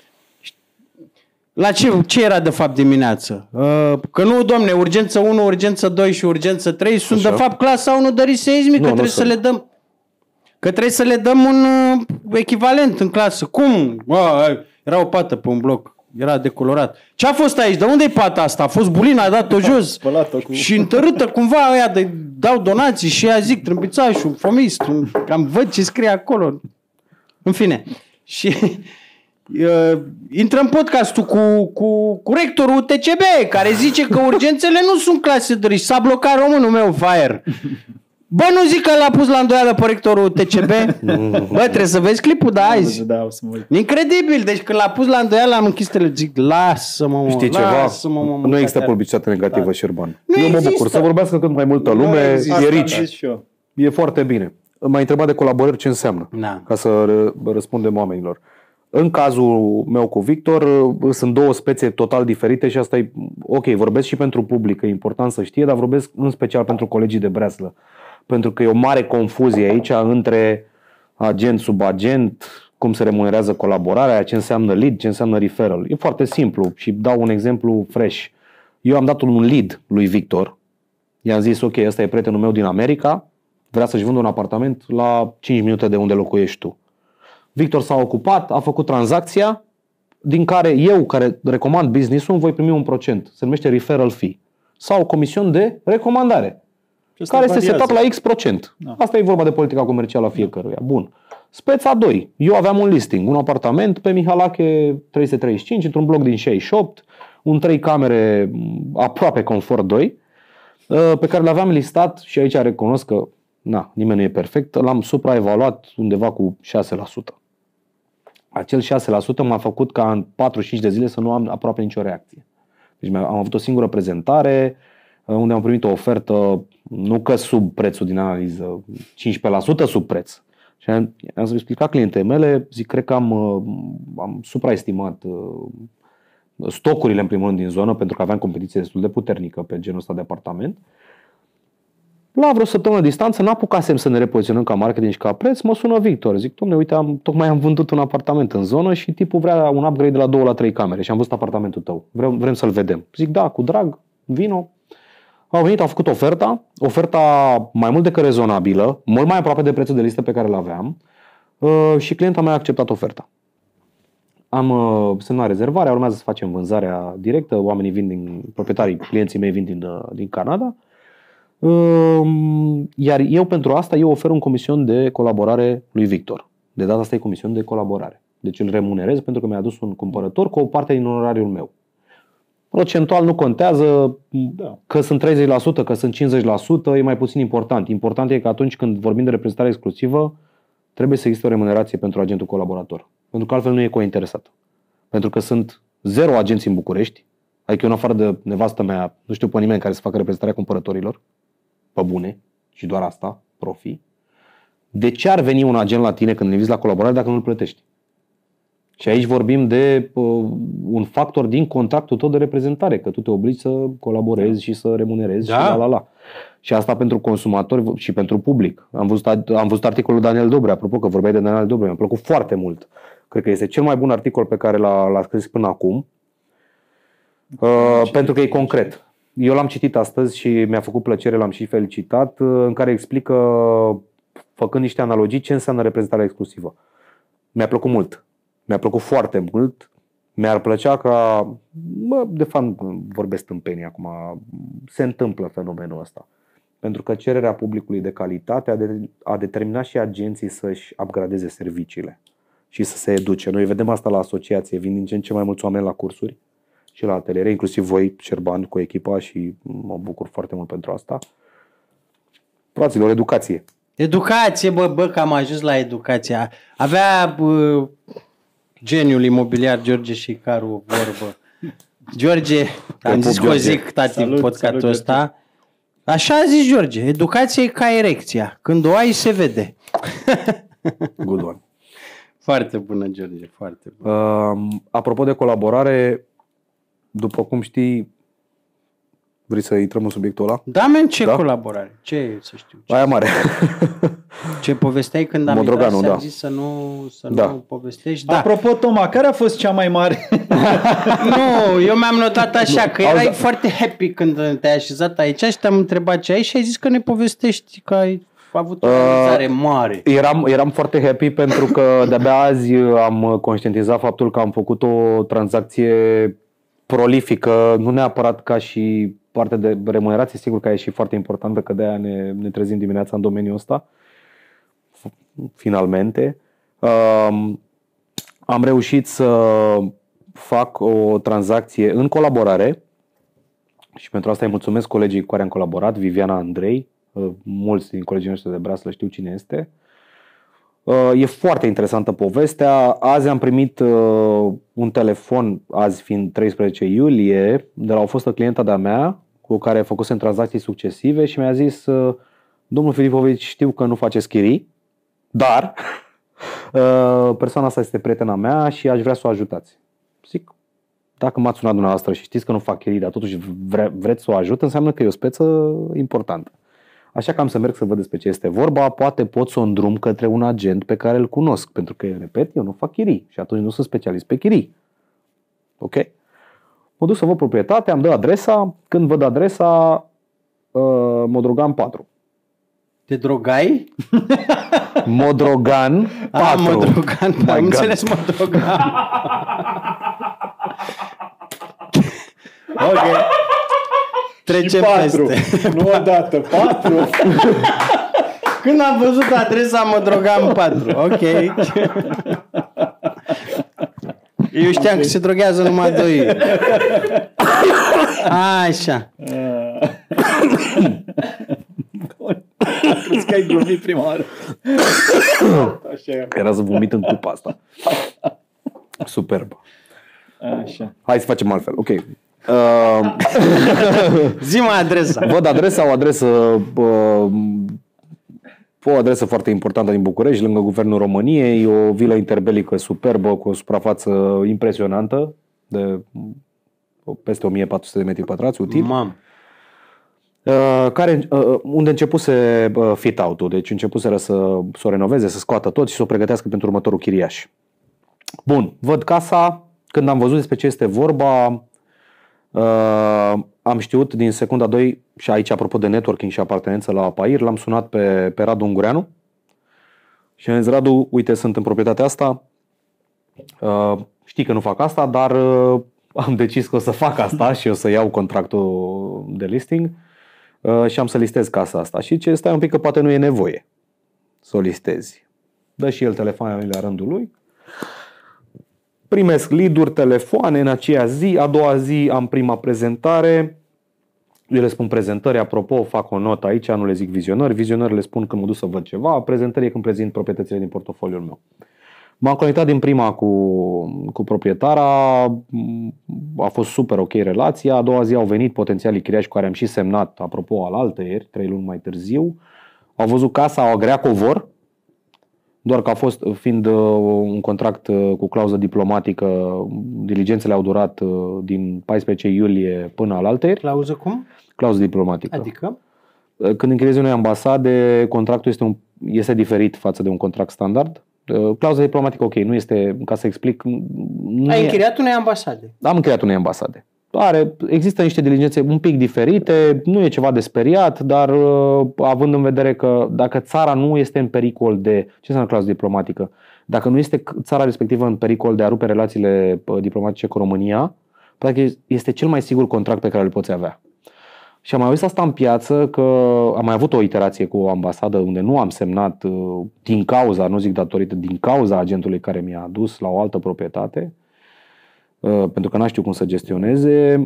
la ce, ce era de fapt dimineață? Uh, că nu, domne, urgență unu, urgență doi și urgență trei sunt așa. De fapt clasa unu de risc seismic, că trebuie să le dăm că trebuie să le dăm un uh, echivalent în clasă. Cum? Bă, era o pată pe un bloc, era decolorat. Ce a fost aici? De unde e pata asta? A fost bulina, a dat-o jos cu... și întărâtă cumva aia de dau donații și ea zic trâmbițașul, fomist, cam văd ce scrie acolo. În fine. Și Uh, intră în podcastul cu, cu, cu rectorul T C B, care zice că urgențele nu sunt clase de risc. S-a blocat românul meu, Fire. Bă, nu zic că l-a pus la îndoială pe rectorul T C B? Bă, trebuie să vezi clipul de azi. Da, o să mă uit. Incredibil. Deci când l-a pus la îndoială, am închis tele. Zic, lasă-mă, mă, știi lasă-mă, ceva? mă, Nu există publicitate negativă, da. Șerban. Nu Eu mă există. bucur să vorbească cât mai multă lume. E rici. E foarte bine. M-a întrebat de colaborări ce înseamnă. Da. Ca să răspundem oamenilor. În cazul meu cu Victor, sunt două spețe total diferite și asta e, ok, vorbesc și pentru public, e important să știe, dar vorbesc în special pentru colegii de breaslă. Pentru că e o mare confuzie aici între agent, subagent, cum se remunerează colaborarea, ce înseamnă lead, ce înseamnă referral. E foarte simplu și dau un exemplu fresh. Eu am dat un lead lui Victor, i-am zis, ok, ăsta e prietenul meu din America, vrea să-și vândă un apartament la cinci minute de unde locuiești tu. Victor s-a ocupat, a făcut tranzacția, din care eu, care recomand business-ul, voi primi un procent. Se numește referral fee. Sau comision de recomandare, care este setat la X procent. Da. Asta e vorba de politica comercială a fiecăruia. Bun. Speța doi. Eu aveam un listing, un apartament pe Mihalache trei sute treizeci și cinci, într-un bloc din șaizeci și opt, un trei camere aproape confort doi, pe care l-aveam listat și aici recunosc că na, nimeni nu e perfect, l-am supraevaluat undeva cu șase la sută. Acel șase la sută m-a făcut ca în patruzeci și cinci de zile să nu am aproape nicio reacție. Deci am avut o singură prezentare unde am primit o ofertă, nu că sub prețul din analiză, cincisprezece la sută sub preț. Și am, am să explicat clientele mele, zic, cred că am, am supraestimat stocurile în primul rând din zonă, pentru că aveam competiție destul de puternică pe genul ăsta de apartament. La vreo săptămână distanță, n-apucasem să ne repoziționăm ca marketing și ca preț, mă sună Victor. Zic, dom'le, uite, am, tocmai am vândut un apartament în zonă și tipul vrea un upgrade de la două la trei camere și am văzut apartamentul tău. Vrem, vrem să-l vedem. Zic, da, cu drag, vino. Au venit, au făcut oferta, oferta mai mult decât rezonabilă, mult mai aproape de prețul de listă pe care îl aveam și clientul meu a acceptat oferta. Am semnat rezervarea, urmează să facem vânzarea directă, oamenii vin din, proprietarii, clienții mei vin din, din Canada. Iar eu pentru asta eu ofer un comision de colaborare lui Victor. De data asta e comision de colaborare. Deci îl remunerez pentru că mi-a adus un cumpărător cu o parte din onorariul meu. Procentual nu contează, da. Că sunt treizeci la sută, că sunt cincizeci la sută, e mai puțin important. Important e că atunci când vorbim de reprezentare exclusivă, trebuie să existe o remunerație pentru agentul colaborator. Pentru că altfel nu e cointeresat. Pentru că sunt zero agenți în București, adică eu în afară de nevastă mea, nu știu pe nimeni care să facă reprezentarea cumpărătorilor, pe bune, și doar asta, profi. De ce ar veni un agent la tine când îl inviți la colaborare dacă nu îl plătești? Și aici vorbim de uh, un factor din contractul tău de reprezentare, că tu te obligi să colaborezi și să remunerezi da. și la la la. Și asta pentru consumatori și pentru public. Am văzut, am văzut articolul Daniel Dobre, apropo că vorbeai de Daniel Dobre, mi-a plăcut foarte mult. Cred că este cel mai bun articol pe care l-a, l-a scris până acum, uh, pentru că e concret. Eu l-am citit astăzi și mi-a făcut plăcere, l-am și felicitat, în care explică, făcând niște analogii, ce înseamnă reprezentarea exclusivă. Mi-a plăcut mult. Mi-a plăcut foarte mult. Mi-ar plăcea ca, bă, de fapt vorbesc tâmpenii acum, se întâmplă fenomenul ăsta. Pentru că cererea publicului de calitate a, de, a determinat și agenții să-și upgradeze serviciile și să se educe. Noi vedem asta la asociație, vin din ce în ce mai mulți oameni la cursuri și la ateliere, inclusiv voi, Șerban, cu echipa și mă bucur foarte mult pentru asta. Fraților, educație. Educație, bă, bă, că am ajuns la educația. Avea bă, geniul imobiliar George Șicaru vorbă. George, am zis că o zic, tati, salut, podcastul salut, ăsta. Așa a zis George, educația e ca erecția. Când o ai, se vede. Good one. Foarte bună, George, foarte bună. Uh, apropo de colaborare, după cum știi, vrei să intrăm în subiectul ăla? Da, men, ce da? Colaborare? Ce să știu? Ce Aia mare. Ce povesteai când am Modroganu, intrat, da. zis să nu, să da. nu povestești? Da. Apropo, Toma, care a fost cea mai mare? Nu, eu mi-am notat așa, că erai Auzi, foarte happy când te-ai așezat aici și te-am întrebat ce ai și ai zis că ne povestești că ai avut o realizare uh, mare. Eram, eram foarte happy pentru că de-abia azi am conștientizat faptul că am făcut o tranzacție prolifică, nu neapărat ca și parte de remunerație, sigur că e și foarte importantă, că de-aia ne, ne trezim dimineața în domeniul ăsta. Finalmente. Um, am reușit să fac o tranzacție în colaborare și pentru asta îi mulțumesc colegii cu care am colaborat, Viviana, Andrei, mulți din colegii noștri de Braslă știu cine este. E foarte interesantă povestea. Azi am primit un telefon, azi fiind treisprezece iulie, de la o fostă clientă de-a mea cu care făcusem tranzacții succesive și mi-a zis: domnul Filipovici, știu că nu faceți chirii, dar persoana asta este prietena mea și aș vrea să o ajutați. Zic, dacă m-ați sunat dumneavoastră și știți că nu fac chirii, dar totuși vre, vreți să o ajut, înseamnă că e o speță importantă. Așa că am să merg să văd despre ce este vorba, poate pot să o îndrum către un agent pe care îl cunosc, pentru că, repet, eu nu fac chirii și atunci nu sunt specialist pe chirii. Ok? Mă duc să văd proprietatea, îmi dă adresa, când văd adresa, uh, Modrogan patru. Te drogai? Modrogan patru. Ah, Modrogan, am înțeles Modrogan. Ok. Trecem peste. Nu odată, patru. Când am văzut adresa Modrogan patru. Ok. Eu știam că se drogează numai doi. Așa. Crezi că ai glumit prima oară. Era să vomit în cupa asta. Superb. Așa. Hai să facem altfel. Ok. Uh, Zi-mă adresa. Văd adresa, o adresă uh, o adresă foarte importantă din București, lângă Guvernul României, o vilă interbelică superbă cu o suprafață impresionantă de peste o mie patru sute de metri pătrați, util. Mam. Uh, care, uh, unde începuse uh, fit-out-ul, deci începuseră să, să o renoveze, să scoată tot și să o pregătească pentru următorul chiriaș. Bun, văd casa, când am văzut despre ce este vorba, uh, am știut din secunda doi, și aici apropo de networking și apartenență la Apair, l-am sunat pe, pe Radu Ungureanu și am zis: Radu, uite, sunt în proprietatea asta, uh, știi că nu fac asta, dar uh, am decis că o să fac asta și o să iau contractul de listing. Uh, și am să listez casa asta. Și ce stai un pic că poate nu e nevoie să o listezi. Dă și el telefoanele la rândul lui. Primesc lead-uri, telefoane în aceea zi. A doua zi am prima prezentare. Eu le spun prezentări. Apropo, fac o notă aici, nu le zic vizionări. Vizionări le spun când mă duc să văd ceva. Prezentări e când prezint proprietățile din portofoliul meu. M-am conectat din prima cu, cu proprietara, a fost super ok relația. A doua zi au venit potențialii chiriași cu care am și semnat, apropo, al altăieri, trei luni mai târziu. Au văzut casa, au agreat că o vor, doar că a fost, fiind un contract cu clauză diplomatică, diligențele au durat din paisprezece iulie până al altăieri. Clauză cum? Clauză diplomatică. Adică? Când închiriezi unei ambasade, contractul este, un, este diferit față de un contract standard. Clauza diplomatică, ok, nu este, ca să explic... Nu Ai e, închiriat unei ambasade. Am închiriat unei ambasade. Are, există niște diligențe un pic diferite, nu e ceva de speriat, dar uh, având în vedere că dacă țara nu este în pericol de... Ce înseamnă clauză diplomatică? Dacă nu este țara respectivă în pericol de a rupe relațiile diplomatice cu România, practic este cel mai sigur contract pe care îl poți avea. Și am mai auzit asta în piață, că am mai avut o iterație cu o ambasadă unde nu am semnat din cauza, nu zic datorită, din cauza agentului care mi-a dus la o altă proprietate, pentru că n-a știut cum să gestioneze.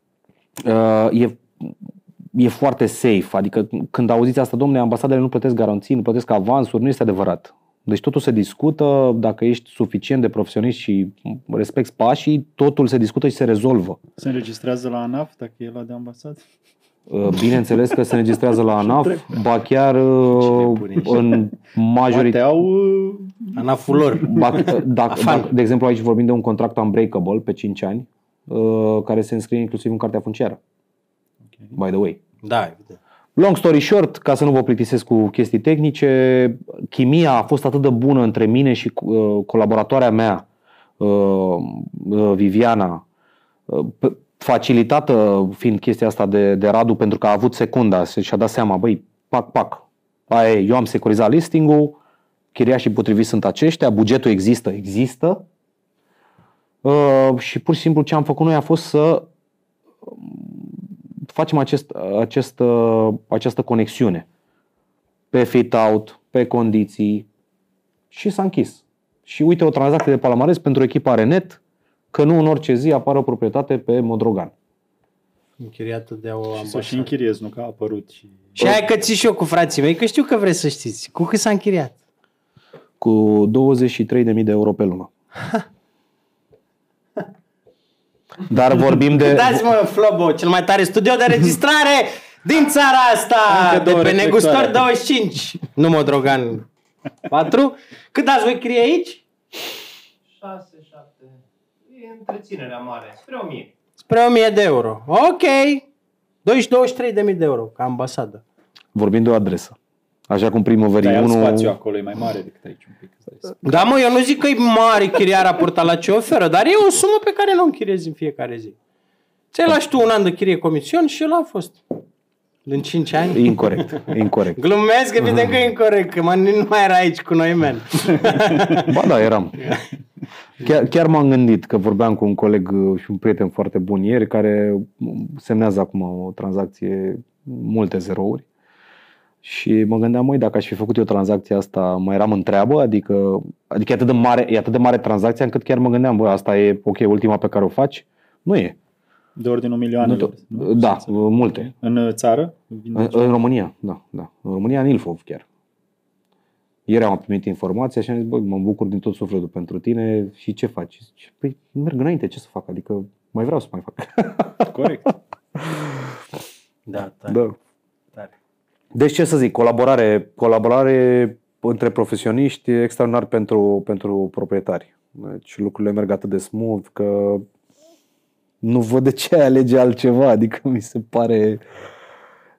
E, e foarte safe, adică când auziți asta, domnule, ambasadele nu plătesc garanții, nu plătesc avansuri, nu este adevărat. Deci totul se discută, dacă ești suficient de profesionist și respecti pașii, totul se discută și se rezolvă. Se înregistrează la ANAF dacă e la de ambasadă? Bineînțeles că se înregistrează la ANAF, ba chiar în majoritate. au ANAF-ul lor. Dacă, dacă, de exemplu, aici vorbim de un contract unbreakable pe cinci ani, care se înscrie inclusiv în cartea funciară. Okay. By the way. Da, evident. Long story short, ca să nu vă plictisesc cu chestii tehnice, chimia a fost atât de bună între mine și uh, colaboratoarea mea, uh, uh, Viviana, uh, facilitată fiind chestia asta de, de Radu, pentru că a avut secunda și a dat seama, băi, pac, pac, aia e, eu am securizat listing-ul, chiriașii potriviți sunt aceștia, bugetul există, există uh, și pur și simplu ce am făcut noi a fost să facem acest, acest, această conexiune pe fit-out, pe condiții și s-a închis. Și uite o tranzacție de palamares pentru echipa Renet, că nu în orice zi apare o proprietate pe Modrogan. Închiriată de o ambasadă. Și să și închiriez, nu că a apărut. Și, și hai că ți și eu cu frații mei, că știu că vreți să știți. Cu cât s-a închiriat? Cu douăzeci și trei de mii de euro pe lună. Dar vorbim de... Dați-mă, Flobo, cel mai tare studio de înregistrare din țara asta, de pe Negustor douăzeci și cinci. Nu Modrogan patru. Cât dați voi chirie aici? șase șapte. E întreținerea mare. Spre o mie. Spre o mie de euro. Ok. douăzeci și trei de mii de euro ca ambasadă. Vorbim de o adresă. Așa cum primăverii unu... Dar spațiu acolo e mai mare decât aici un pic. Da, mă, eu nu zic că e mare chiria raportat la ce oferă, dar e o sumă pe care nu o închiriezi în fiecare zi. Ți-ai luat tu un an de chirie comision și el a fost. În cinci ani? Incorect, incorect. Glumesc, evident că e incorect, că mă, nu mai era aici cu noi, man. Ba da, eram. Chiar, chiar m-am gândit că vorbeam cu un coleg și un prieten foarte bun ieri care semnează acum o tranzacție, multe zerouri. Și mă gândeam, măi, dacă aș fi făcut eu tranzacția asta, mai eram în treabă, adică, adică e, atât de mare, e atât de mare tranzacția încât chiar mă gândeam, bă, asta e, ok, ultima pe care o faci? Nu e. De ordinul milioanelor. Da, multe. În țară? În, în România, da, da. În România, în Ilfov chiar. Ieri am primit informația și am zis, bă, mă bucur din tot sufletul pentru tine și ce faci? Păi, merg înainte, ce să fac? Adică mai vreau să mai fac. Corect. Da, tare. Da. Tare. Deci ce să zic, colaborare, colaborare între profesioniști extraordinar pentru, pentru proprietari. Deci lucrurile merg atât de smooth că nu văd de ce alege altceva, adică mi se pare...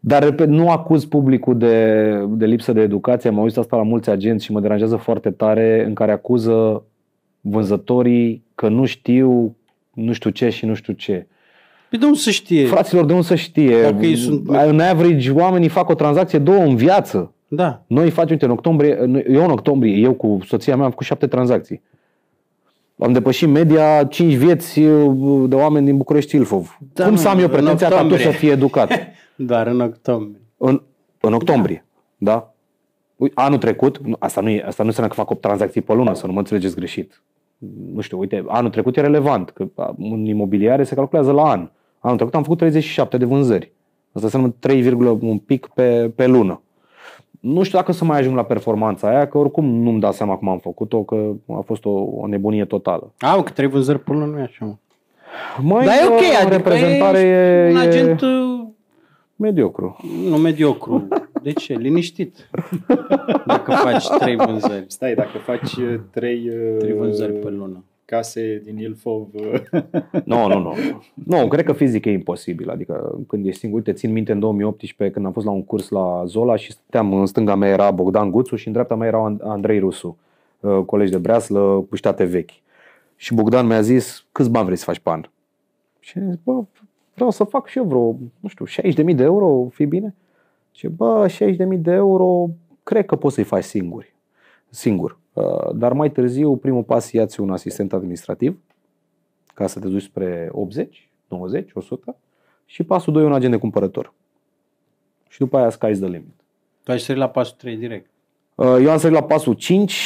Dar, repet, nu acuz publicul de, de lipsă de educație. Am auzit asta la mulți agenți și mă deranjează foarte tare, în care acuză vânzătorii că nu știu nu știu ce și nu știu ce. Păi de unde să știe? Fraților, de unde să știe? Dacă ei sunt... În average, oamenii fac o tranzacție, două în viață. Da. Noi facem, uite, în octombrie, eu în octombrie, eu cu soția mea am făcut șapte tranzacții. Am depășit media cinci vieți de oameni din București Ilfov. Da, Cum să am eu pretenția ca tu să fii educat? Doar în octombrie. În, în octombrie, da? da? Anul trecut, asta nu, e, asta nu înseamnă că fac opt tranzacții pe lună, să nu mă înțelegeți greșit. Nu știu, uite, anul trecut e relevant, că în imobiliare se calculează la an. Anul trecut am făcut treizeci și șapte de vânzări. Asta înseamnă trei, un pic pe, pe lună. Nu știu dacă să mai ajung la performanța aia, că oricum nu-mi dau seama cum am făcut-o, că a fost o, o nebunie totală. A, că trei vânzări pe lună nu e așa, mă. Măi, dar e ok, adică reprezentare e un agent... E mediocru. Nu mediocru. De ce? Liniștit. Dacă faci trei vânzări. Stai, dacă faci trei, trei vânzări pe lună. Case din Ilfov. Nu, nu, nu. Nu, cred că fizic e imposibil. Adică când ești singur, te țin minte în două mii optsprezece când am fost la un curs la Zola și stăteam, în stânga mea era Bogdan Guțu și în dreapta mea era Andrei Rusu, colegi de breaslă, puștate vechi. Și Bogdan mi-a zis, câți bani vrei să faci pe an? Și am zis, bă, vreau să fac și eu vreo, nu știu, șaizeci de mii de euro, fi bine? Și bă, șaizeci de mii de euro, cred că poți să-i faci singuri. Singur. Dar mai târziu, primul pas, ia-ți un asistent administrativ ca să te duci spre optzeci, nouăzeci, o sută și pasul doi un agent de cumpărător. Și după aia sky's the limit. Tu ai sărit la pasul trei direct. Eu am sărit la pasul cinci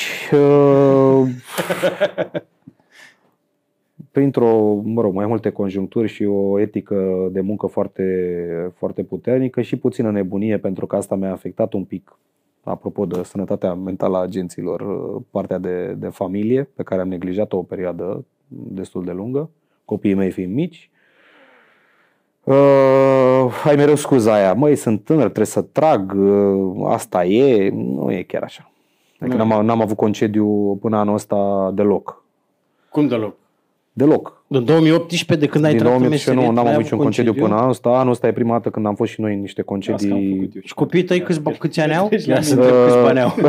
printr-o, mă rog, mai multe conjuncturi și o etică de muncă foarte, foarte puternică și puțină nebunie, pentru că asta mi-a afectat un pic. Apropo de sănătatea mentală a agenților, partea de, de familie, pe care am neglijat-o o perioadă destul de lungă, copiii mei fiind mici. Uh, ai mereu scuza aia, măi, sunt tânăr, trebuie să trag, uh, asta e, nu e chiar așa. Adică n-am, n-am avut concediu până anul ăsta deloc. Cum deloc? Deloc. În două mii optsprezece, de când ai Din intrat două în mii optsprezece meserie, nu, n-am avut niciun concediu, concediu până anul ăsta. Anul ăsta e prima dată când am fost și noi în niște concedii. Și copiii tăi câți, câți ani au? Ia să Uh, întreb câți bani au.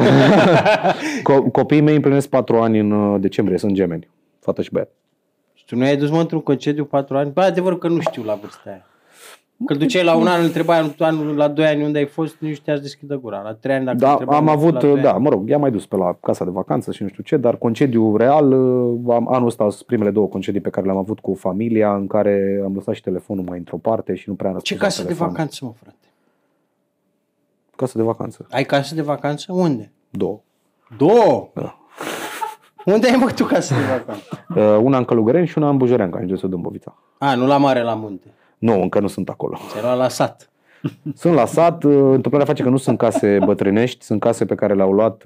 Co- copiii mei împlinesc patru ani în decembrie, sunt gemeni, fată și băiat. Și tu nu ai dus, mă, într-un concediu patru ani? Bă, adevărul că nu știu la vârsta aia. Că duceai la un an, îl întrebai anul, la doi ani unde ai fost, nu știa să deschidă gura. La trei ani, dacă Da, am avut, da, ani. mă rog, i-am mai dus pe la casa de vacanță și nu știu ce, dar concediu real, am, anul ăsta sunt primele două concedii pe care le-am avut cu familia, în care am lăsat și telefonul mai într-o parte și nu prea am răspuns. Ce casă de vacanță, mă, frate? Casă de vacanță. Ai casă de vacanță? Unde? Două. Două? Da. Unde ai, mă, tu casă de vacanță? Uh, una în Călugăreni și una în Bujoreanca, în județul Dâmbovița. A, nu la mare, la munte. Nu, încă nu sunt acolo. Ți-ai luat la sat. Sunt la sat, întâmplarea face că nu sunt case bătrânești, sunt case pe care le-au luat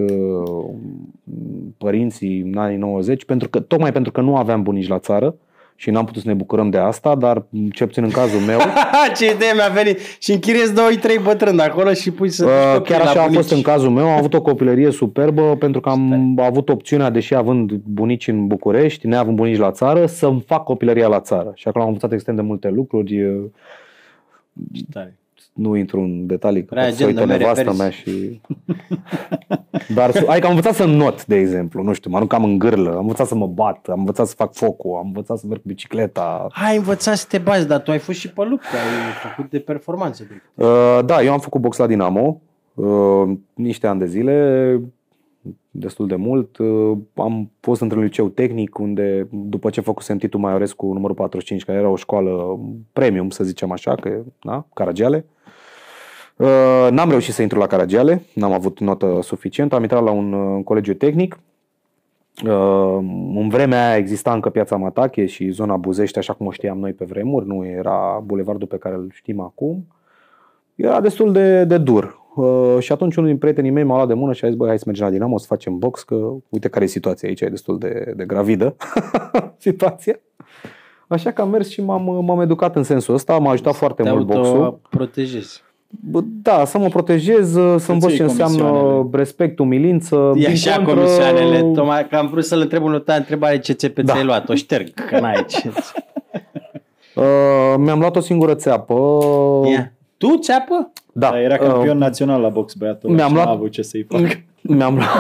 părinții în anii nouăzeci, pentru că, tocmai pentru că nu aveam bunici la țară și n-am putut să ne bucurăm de asta, dar cel puțin în cazul meu... Ce idee mi-a venit! Și închiriezi doi, trei bătrâni de acolo și pui să... Uh, chiar așa a fost în cazul meu, am avut o copilărie superbă pentru că am Stai. avut opțiunea, deși având bunici în București, neavând bunici la țară, să-mi fac copilăria la țară. Și acolo am învățat extrem de multe lucruri. Ce tare. Nu intru în detalii, că să uită nevasta mea și... Dar adică am învățat să not, de exemplu, nu știu, mă aruncam în gârlă, am învățat să mă bat, am învățat să fac focul, am învățat să merg cu bicicleta. Ai învățat să te bazi, dar tu ai fost și pe luptă, ai făcut de performanță. De... Uh, da, eu am făcut box la Dinamo, uh, niște ani de zile, destul de mult. Uh, am fost într-un liceu tehnic unde, după ce făcusem Titu Maiorescu numărul patruzeci și cinci, care era o școală premium, să zicem așa, că, da, Caragiale. Uh, n-am reușit să intru la Caragiale, n-am avut notă suficientă, am intrat la un uh, colegiu tehnic. Uh, în vremea aia exista încă Piața Matache și zona Buzești, așa cum o știam noi pe vremuri, nu era bulevardul pe care îl știm acum. Era destul de, de dur. Uh, și atunci unul din prietenii mei m-a luat de mână și a zis, băi, hai să mergem la Dinamo, să facem box, că uite care e situația aici, e destul de, de gravidă situația. Așa că am mers și m-am, m-am educat în sensul ăsta, m-a ajutat foarte mult boxul. Protejezi. Da, să mă protejez, să învăț ce înseamnă respect, umilință. E așa contră... comisioanele, tocmai că am vrut să-l întreb un ta întrebare ce țepe da. ți-ai luat, o șterg, că n-ai ce. Uh, mi-am luat o singură țeapă. Yeah. Tu țeapă? Da. Dar era campion uh, național la box băiatul ăla mi-am și luat- n-a avut ce să-i facă. Mi-am luat...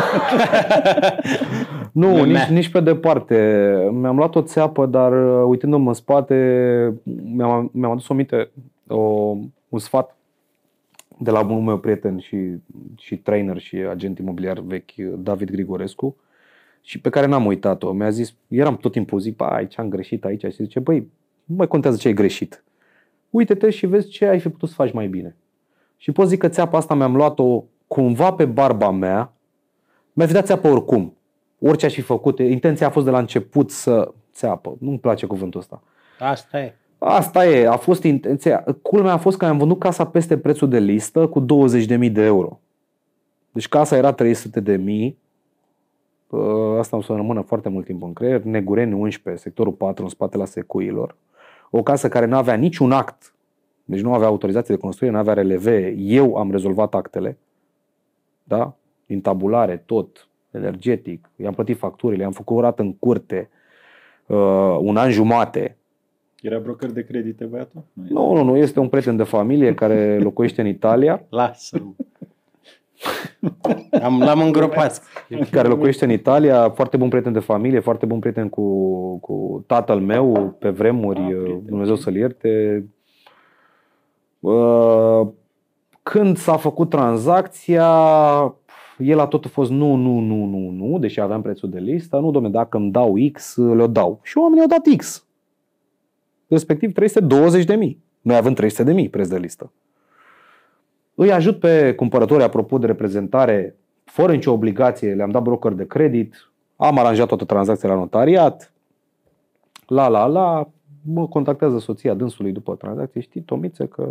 nu, Lumea. nici, nici pe departe. Mi-am luat o țeapă, dar uh, uitându-mă în spate, mi-am, mi-am adus aminte o, un sfat de la bunul meu prieten și, și trainer și agent imobiliar vechi, David Grigorescu, și pe care n-am uitat-o. Mi-a zis, eram tot timpul, zic, băi, ce am greșit aici? Și zice, băi, nu mai contează ce ai greșit. Uite-te și vezi ce ai fi putut să faci mai bine. Și pot zic că țeapa asta mi-am luat-o cumva pe barba mea. Mi-a fi dat țeapă oricum. Orice aș fi făcut. Intenția a fost de la început să țeapă. Nu-mi place cuvântul ăsta. Asta e. Asta e, a fost intenția. Culmea a fost că am vândut casa peste prețul de listă cu douăzeci de mii de euro. Deci casa era trei sute de mii. Asta o să rămână foarte mult timp în creier. Negureni unsprezece, sectorul patru, în spatele secuilor. O casă care nu avea niciun act. Deci nu avea autorizație de construire, nu avea releve. Eu am rezolvat actele. Da? Intabulare, tot. Energetic. I-am plătit facturile, i-am făcut curat în curte. Uh, un an jumate. Era broker de credite băiatul? Nu, nu, nu. Este un prieten de familie care locuiește în Italia. Lasă-mă. Am, l-am îngropat. Care locuiește în Italia, foarte bun prieten de familie, foarte bun prieten cu, cu tatăl meu, pe vremuri, ah, Dumnezeu să-l ierte. Când s-a făcut tranzacția, el a tot fost nu, nu, nu, nu, nu, deși aveam prețul de listă. Nu, dom'le, dacă îmi dau X, le-o dau. Și oamenii au dat X. Respectiv trei sute douăzeci de mii. Noi avem trei sute de mii preț de listă. Îi ajut pe cumpărători, apropo de reprezentare, fără nicio obligație, le-am dat broker de credit, am aranjat toată tranzacția la notariat, la, la, la, mă contactează soția dânsului după tranzacție, știi, Tomițe, că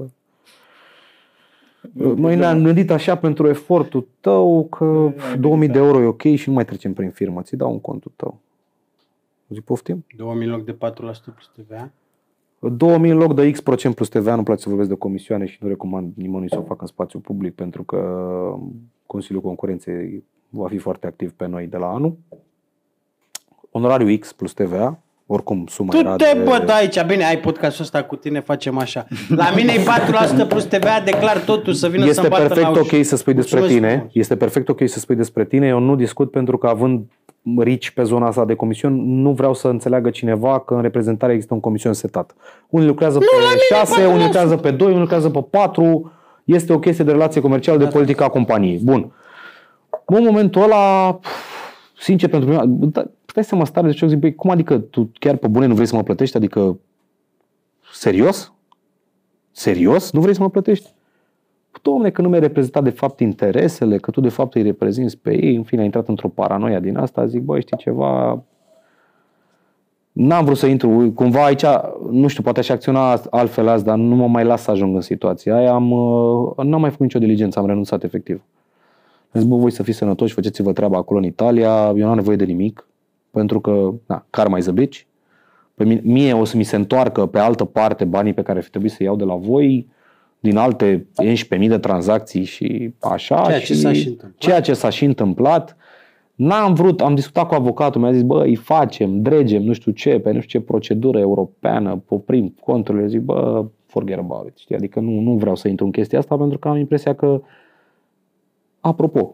noi ne-am gândit așa pentru efortul tău, că două mii de euro e ok și nu mai trecem prin firmă, ți dau un contul tău. Zic, poftim? două mii în loc de patru la sută plus T V A? două mii în loc de X procent plus T V A, nu place să vorbesc de comisioane și nu recomand nimănui să o facă în spațiu public pentru că Consiliul Concurenței va fi foarte activ pe noi de la anul. Onorariu X plus T V A, oricum suma tu era te de... băt aici, bine, ai podcastul ăsta cu tine, facem așa. La mine e patru la sută plus T V A, declar totul să vină Este să-mi bată perfect la ușă. ok să spui despre Mulțumesc tine. frumos. Este perfect ok să spui despre tine. Eu nu discut pentru că având rici pe zona asta de comision, nu vreau să înțeleagă cineva că în reprezentare există un comision setat. Unii lucrează pe șase, unii lucrează pe doi, unii lucrează pe patru. Este o chestie de relație comercială, de politica companiei. Bun. În momentul ăla, sincer, pentru mine, stai să mă stare de ce zic, băi, cum adică tu chiar pe bune nu vrei să mă plătești? Adică, serios? Serios? Nu vrei să mă plătești? Dom'le, că nu mi-ai reprezentat de fapt interesele, că tu de fapt îi reprezinți pe ei, în fine, a intrat într-o paranoia din asta, zic, băi, știi ceva, n-am vrut să intru, cumva aici, nu știu, poate aș acționa altfel azi, dar nu mă mai las să ajung în situația aia, am, n-am mai făcut nicio diligență, am renunțat efectiv. Am zis, bă, voi să fiți sănătoși, faceți-vă treaba acolo în Italia, eu n-am nevoie de nimic, pentru că, na, karma is a bitch, pe mine, mie o să mi se întoarcă pe altă parte banii pe care ar fi trebuit să iau de la voi, din alte unsprezece mii de tranzacții și așa. Ceea și ce s-a și întâmplat. Ceea ce s-a și întâmplat. N-am vrut, am discutat cu avocatul, mi-a zis, bă, îi facem, dregem, nu știu ce, pe nu știu ce procedură europeană, oprim conturile, zic, bă, forget about it, știi? Adică nu, nu vreau să intru în chestia asta pentru că am impresia că, apropo,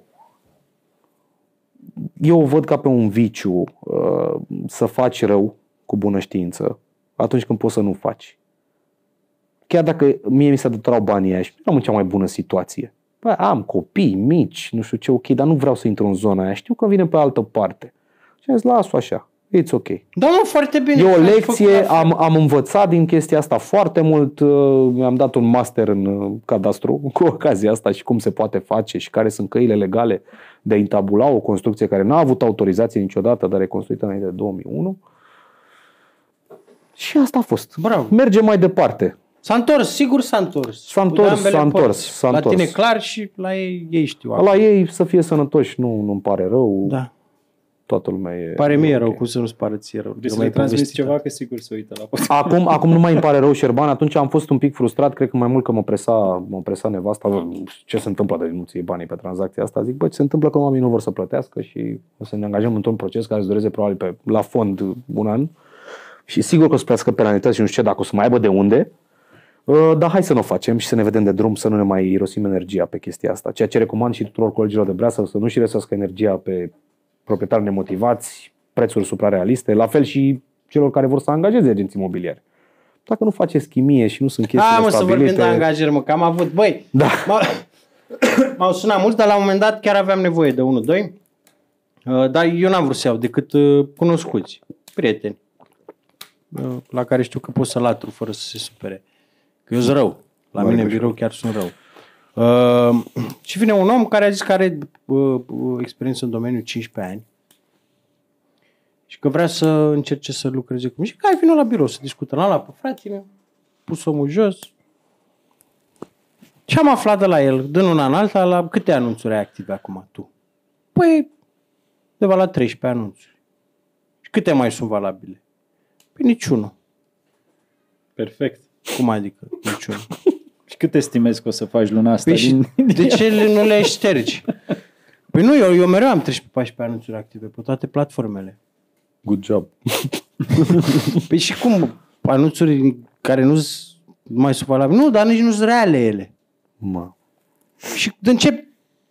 eu o văd ca pe un viciu uh, să faci rău cu bună știință atunci când poți să nu faci. Chiar dacă mie mi se datorau banii aia și nu am în cea mai bună situație. Bă, am copii mici, nu știu ce, ok, dar nu vreau să intru în zona aia. Știu că vine pe altă parte. Și am zis, las-o așa, it's ok. Da, mă, foarte bine. E o Ai lecție, făcut am, am învățat din chestia asta foarte mult. Mi-am dat un master în cadastru cu ocazia asta și cum se poate face și care sunt căile legale de a intabula o construcție care n-a avut autorizație niciodată, dar e construită înainte de două mii unu. Și asta a fost. Bravo. Mergem mai departe. S-a întors, sigur s-a întors. S-a Cu întors, ambele s-a întors, părți. s-a La întors. tine clar și la ei, ei știu. La acum. ei să fie sănătoși, nu, nu-mi pare rău. Da. Toată lumea e... Pare mie e rău, ok. cum să nu-ți pară ție rău. Trebuie Eu să le mai transmiți povestit. ceva, că sigur se uită la podcast. Acum, acum nu mai îmi pare rău, Șerban. Atunci am fost un pic frustrat, cred că mai mult că mă presa, mă presa nevasta. Bă, ce se întâmplă de nu ți iei banii pe tranzacția asta? Zic, bă, ce se întâmplă că oamenii nu vor să plătească și o să ne angajăm într-un proces care îți dureze probabil pe, la fond un an. Și sigur că o să plătească penalități și nu știu ce, dacă o să mai aibă de unde. Uh, dar hai să nu o facem și să ne vedem de drum, să nu ne mai irosim energia pe chestia asta. Ceea ce recomand și tuturor colegilor de breasă, să nu și irosească energia pe proprietari nemotivați, prețuri suprarealiste, la fel și celor care vor să angajeze agenți imobiliari. Dacă nu faceți chimie și nu sunt chestiile A, mă, stabilite... să vorbim de angajări, mă, că am avut, băi, Da. m-au sunat mulți, dar la un moment dat chiar aveam nevoie de unul, doi, uh, dar eu n-am vrut să iau decât uh, cunoscuți, prieteni, uh, la care știu că pot să latru fără să se supere. Că eu sunt rău. La Mare mine în birou chiar sunt rău. Uh, și vine un om care a zis că are uh, uh, experiență în domeniul cincisprezece ani și că vrea să încerce să lucreze cu mine. Și că hai, vină la birou să discutăm. L-am luat pe fratele meu, pus omul jos. Și am aflat de la el, dând una în alta, la câte anunțuri ai active acum tu? Păi, undeva la treisprezece anunțuri. Și câte mai sunt valabile? Păi niciunul. Perfect. Cum adică niciunul? Și cât estimezi că o să faci luna asta? Păi din... și de ce le- nu le ștergi? Păi nu, eu, eu mereu am treisprezece paisprezece anunțuri active pe toate platformele. Good job. Păi și cum? Anunțuri care nu mai sunt valabile? Nu, dar nici nu sunt reale ele. Ma. Și din ce,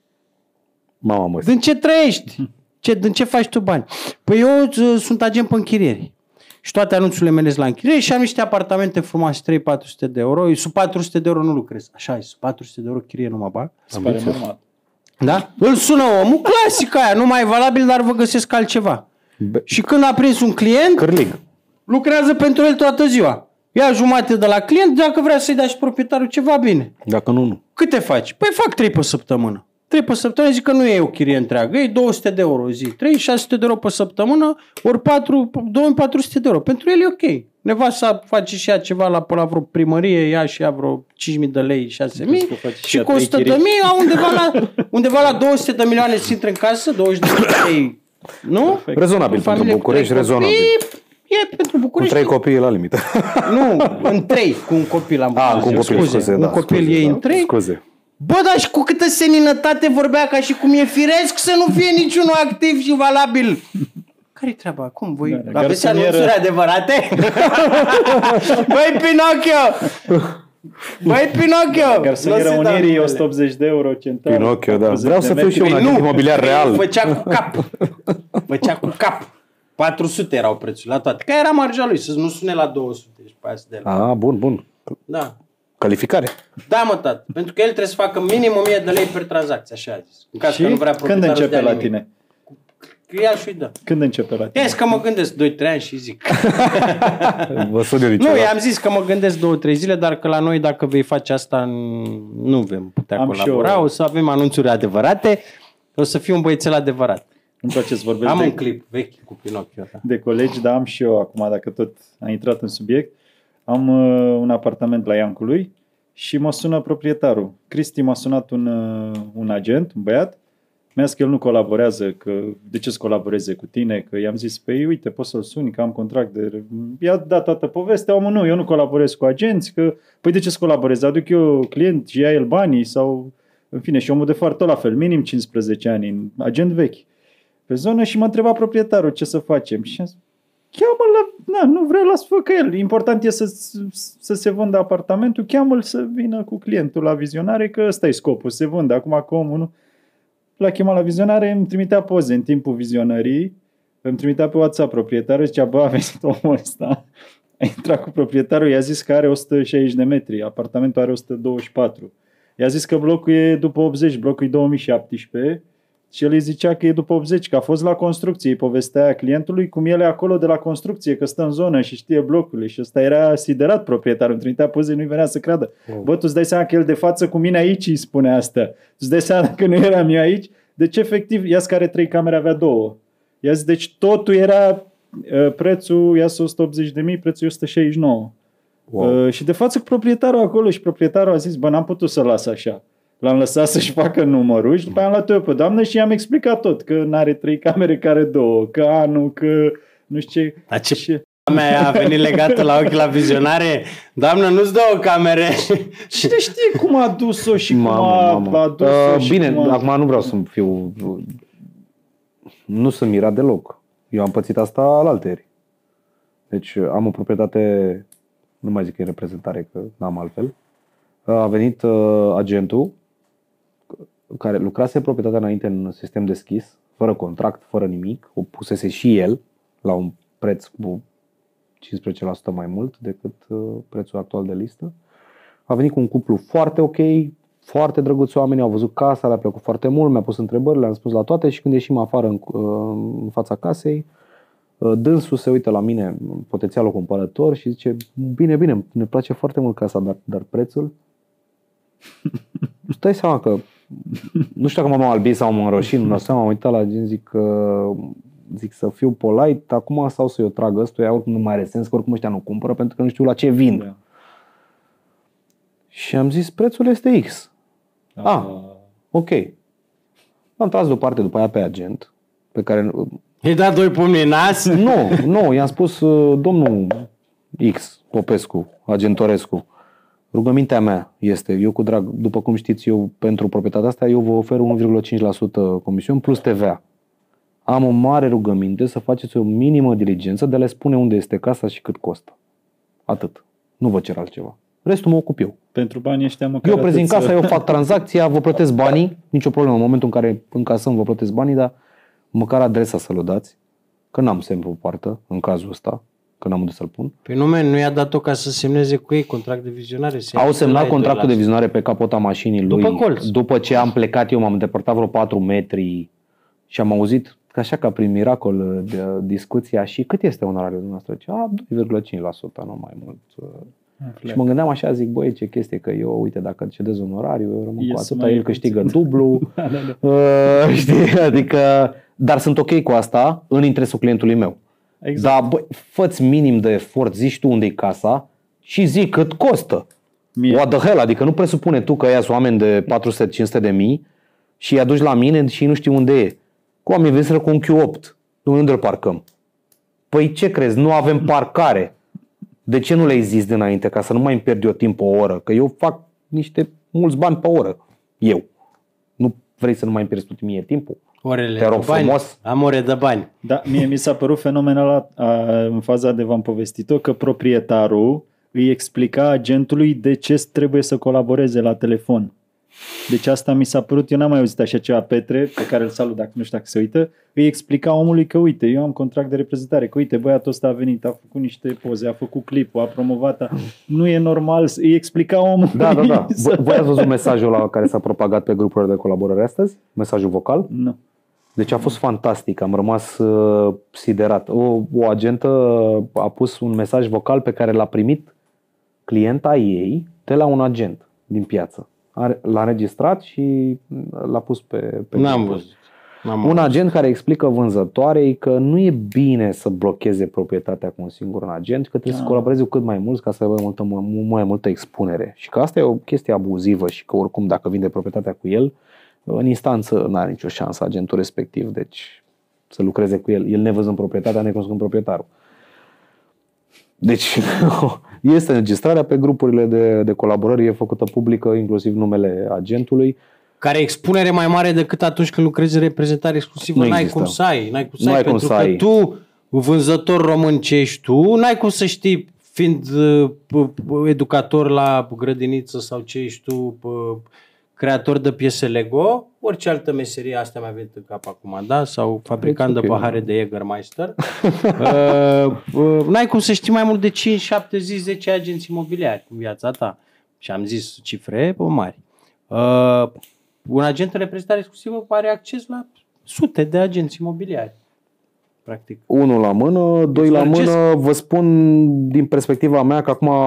Mama mă. din ce trăiești? Ce, din ce faci tu bani? Păi eu uh, sunt agent pe închirieri. Și toate anunțurile mele sunt la închirieri și am niște apartamente frumoase, trei patru sute de euro. Eu sub patru sute de euro nu lucrez. Așa e, sub patru sute de euro chirie nu mă bag. Îți pare normal. Da? Îl sună omul, clasic aia, nu mai e valabil, dar vă găsesc altceva. Be- Și când a prins un client, Cârlig. lucrează pentru el toată ziua. Ia jumate de la client, dacă vrea să-i dea și proprietarul ceva, bine. Dacă nu, nu. Câte faci? Păi fac trei pe săptămână. trei pe săptămână, zic că nu e o chirie întreagă, e două sute de euro o zi. trei, șase sute de euro pe săptămână, ori patru, două mii patru sute de euro. Pentru el e ok. Nevasta face și ea ceva la, la vreo primărie, ia și ea vreo cinci mii de lei, șase mii Crezi că face și și ea cu trei o sută de chirii? mii au undeva la, undeva la două sute de milioane să intre în casă, douăzeci de lei. Nu? Rezonabil O pentru familie cu București, trei copii, rezonabil. E pentru Cu București. trei copii e la limită. Nu, în trei, cu un copil am Ah, văzut. cu un copil, scuze, scuze, un da, copil scuze, e da, în trei. Scuze. Bă, dar și cu câtă seninătate vorbea ca și cum e firesc să nu fie niciunul activ și valabil. Care-i treaba? Cum? Voi Da, aveți garsonieră- anunțuri adevărate? Băi, Pinocchio! Băi, Pinocchio! Garsoniera Nu se dau Unirii, numele. o sută optzeci de euro central. Pinocchio, da. patruzeci Vreau de să fiu și metri. eu un Păi agent nu, imobiliar păi real. Făcea cu cap. Făcea cu cap. patru sute erau prețul la toate. Că era marja lui, să nu sune la două sute și pe aia să dea la- Ah, bun, bun. Da. Calificare. Da, mă, tată. Pentru că el trebuie să facă minim o mie de lei per tranzacție, așa a zis. În caz Și că nu vrea când proprietarul să începe dea la nimic. tine? Că ia și-i dă. Când începe la tine? Ia că mă gândesc doi trei ani și zic. Vă sun eu Nu, niciodată. i-am zis că mă gândesc două trei zile, dar că la noi dacă vei face asta nu vom putea Am și colabora. eu- O să avem anunțuri adevărate. O să fiu un băiețel adevărat. Îmi place să vorbesc Am de, un clip vechi cu Pinocchio. Da. de colegi, dar am și eu acum, dacă tot a intrat în subiect, am uh, un apartament la Iancului și mă sună proprietarul. Cristi m-a sunat un, uh, un agent, un băiat, mi-a zis că el nu colaborează, că de ce să colaboreze cu tine, că i-am zis, păi uite, poți să-l suni, că am contract de... I-a dat toată povestea, omul nu, eu nu colaborez cu agenți, că păi de ce să colaborez, aduc eu client și ia el banii sau... În fine, și omul de foarte tot la fel, minim cincisprezece ani, agent vechi pe zonă și mă întreba proprietarul ce să facem. Și am zis, cheamă-l la... Na, nu vreau, las fă că el. Important e să, să se vândă apartamentul, cheamă-l să vină cu clientul la vizionare, că ăsta e scopul, se vândă. Acum că omul nu... L-a chemat la vizionare, îmi trimitea poze în timpul vizionării, îmi trimitea pe WhatsApp proprietarul, zicea, bă, a venit omul ăsta. A intrat cu proprietarul, i-a zis că are o sută șaizeci de metri, apartamentul are o sută douăzeci și patru. I-a zis că blocul e după optzeci, blocul e două mii șaptesprezece și el îi zicea că e după optzeci, că a fost la construcție, îi povestea aia clientului cum el e acolo de la construcție, că stă în zonă și știe blocurile și ăsta era siderat proprietarul, îmi trimitea poze, nu-i venea să creadă. Wow. Bă, tu îți dai seama că el de față cu mine aici îi spune asta. Tu îți dai seama că nu eram eu aici? Deci efectiv, ia care trei camere avea două. Ia zis, deci totul era uh, prețul, ia o sută optzeci de mii, prețul e o sută șaizeci și nouă. Wow. Uh, și de față cu proprietarul acolo și proprietarul a zis, bă, n-am putut să las așa. L-am lăsat să-și facă numărul și după aia am luat eu pe doamnă și i-am explicat tot, că n-are trei camere, care două, că anul, că nu știu ce. Dar ce Și- mea a venit legată la ochi la vizionare? Doamnă, nu-ți dă o camere. Cine știe cum a dus-o și Mamă, cum a mamă. adus-o Uh, și bine, cum a... acum nu vreau să fiu... Nu sunt mirat deloc. Eu am pățit asta alaltăieri. Deci am o proprietate nu mai zic că e reprezentare, că n-am altfel, a venit uh, agentul care lucrase proprietatea înainte în sistem deschis, fără contract, fără nimic, o pusese și el la un preț cu cincisprezece la sută mai mult decât uh, prețul actual de listă. A venit cu un cuplu foarte ok, foarte drăguți oameni, au văzut casa, le-a plăcut foarte mult, mi-a pus întrebări, le-am spus la toate și când ieșim afară în, în fața casei, dânsul se uită la mine, potențialul cumpărător, și zice: bine, bine, ne place foarte mult casa, dar, dar prețul? Stai seama că, nu știu dacă m-am albit sau m-am înroșit, nu dau seama, m-am uitat la gen, zic că, zic să fiu polite, acum sau să-i o trag ăstuia, oricum nu mai are sens, că oricum ăștia nu cumpără pentru că nu știu la ce vin. Da. Și am zis: prețul este X. Ah, ah ok. Am tras deoparte după aia pe agent, pe care... I-ai dat doi pumni în nas? Nu, nu, i-am spus: domnul X, Popescu, Agentorescu, rugămintea mea este, eu cu drag, după cum știți, eu pentru proprietatea asta, eu vă ofer unu virgulă cinci la sută comision plus T V A. Am o mare rugăminte să faceți o minimă diligență de a le spune unde este casa și cât costă. Atât. Nu vă cer altceva. Restul mă ocup eu. Pentru banii ăștia măcar eu prezint casa, eu fac tranzacția, vă plătesc banii, nicio problemă. În momentul în care încasăm, vă plătesc banii, dar măcar adresa să-l dați, că n-am semn pe poartă, în cazul ăsta, că n-am unde să-l pun. Păi nume, nu i-a dat-o ca să semneze cu ei contract de vizionare? Au semnat contractul de vizionare pe capota mașinii lui. După colț. După ce am plecat eu, m-am îndepărtat vreo patru metri și am auzit, așa ca prin miracol, de discuția: și cât este onorariul dumneavoastră? A, doi virgulă cinci la sută, nu mai mult. Afle. Și mă gândeam așa, zic: băi, ce chestie, că eu, uite, dacă cedez onorariu, eu rămân cu atâta, el câștigă dublu. da, da, da. Uh, știi? Adică, dar sunt ok cu asta în interesul clientului meu. Exact. Dar, băi, fă-ți minim de efort, zici tu unde e casa și zic cât costă. Mie. What the hell? Adică nu presupune tu că ia-ți oameni de patru sute cinci sute de mii și îi aduci la mine și nu știu unde e. Cu oamenii veniseră cu un Q opt. Unde îl parcăm? Păi ce crezi? Nu avem parcare. De ce nu le-ai zis dinainte, ca să nu mai îmi pierd eu timp o oră? Că eu fac niște mulți bani pe oră. Eu. Nu vrei să nu mai îmi pierzi tu mie timpul? Orele Te rog de bani. frumos. Am ore de bani. Da, mie mi s-a părut fenomenal a, a, în faza de v-am povestit-o, că proprietarul îi explica agentului de ce trebuie să colaboreze la telefon. Deci asta mi s-a părut, eu n-am mai auzit așa ceva. Petre, pe care îl salut dacă nu știu dacă se uită, îi explica omului că uite, eu am contract de reprezentare, că uite, băiatul ăsta a venit, a făcut niște poze, a făcut clipul, a promovat, nu e normal, îi explica omului. Da, da, da. Voi ați văzut mesajul ăla care s-a propagat pe grupurile de colaborare astăzi? Mesajul vocal? Nu. Deci a fost fantastic, am rămas uh, siderat. O, o agentă a pus un mesaj vocal pe care l-a primit clienta ei de la un agent din piață. L-a înregistrat și l-a pus pe, pe N-am văzut. N-am un agent care explică vânzătoarei că nu e bine să blocheze proprietatea cu un singur agent, că trebuie ah. să colaboreze cu cât mai mulți ca să aibă multă, mai multă expunere. Și că asta e o chestie abuzivă și că oricum dacă vinde proprietatea cu el, în instanță n-are nicio șansă agentul respectiv, deci să lucreze cu el. El nevăzând proprietatea, necunoscând proprietarul. Deci este înregistrarea pe grupurile de, de colaborări, e făcută publică, inclusiv numele agentului. Care expunere mai mare decât atunci când lucrezi reprezentare exclusivă, nu n-ai există. cum să ai. N-ai cum să nu ai, ai pentru cum să că ai. tu, vânzător român ce ești tu, n-ai cum să știi, fiind uh, educator la grădiniță sau ce ești tu, uh, creator de piese Lego, orice altă meserie, asta mi-a venit în cap acum, da? Sau fabricant de okay. pahare de Jägermeister. uh, uh, n-ai cum să știi mai mult de cinci, șapte, zece agenți imobiliari în viața ta. Și am zis cifre mari. Uh, un agent în reprezentare exclusivă are acces la sute de agenți imobiliari. Practic. Unul la mână, doi la mână, vă spun din perspectiva mea că acum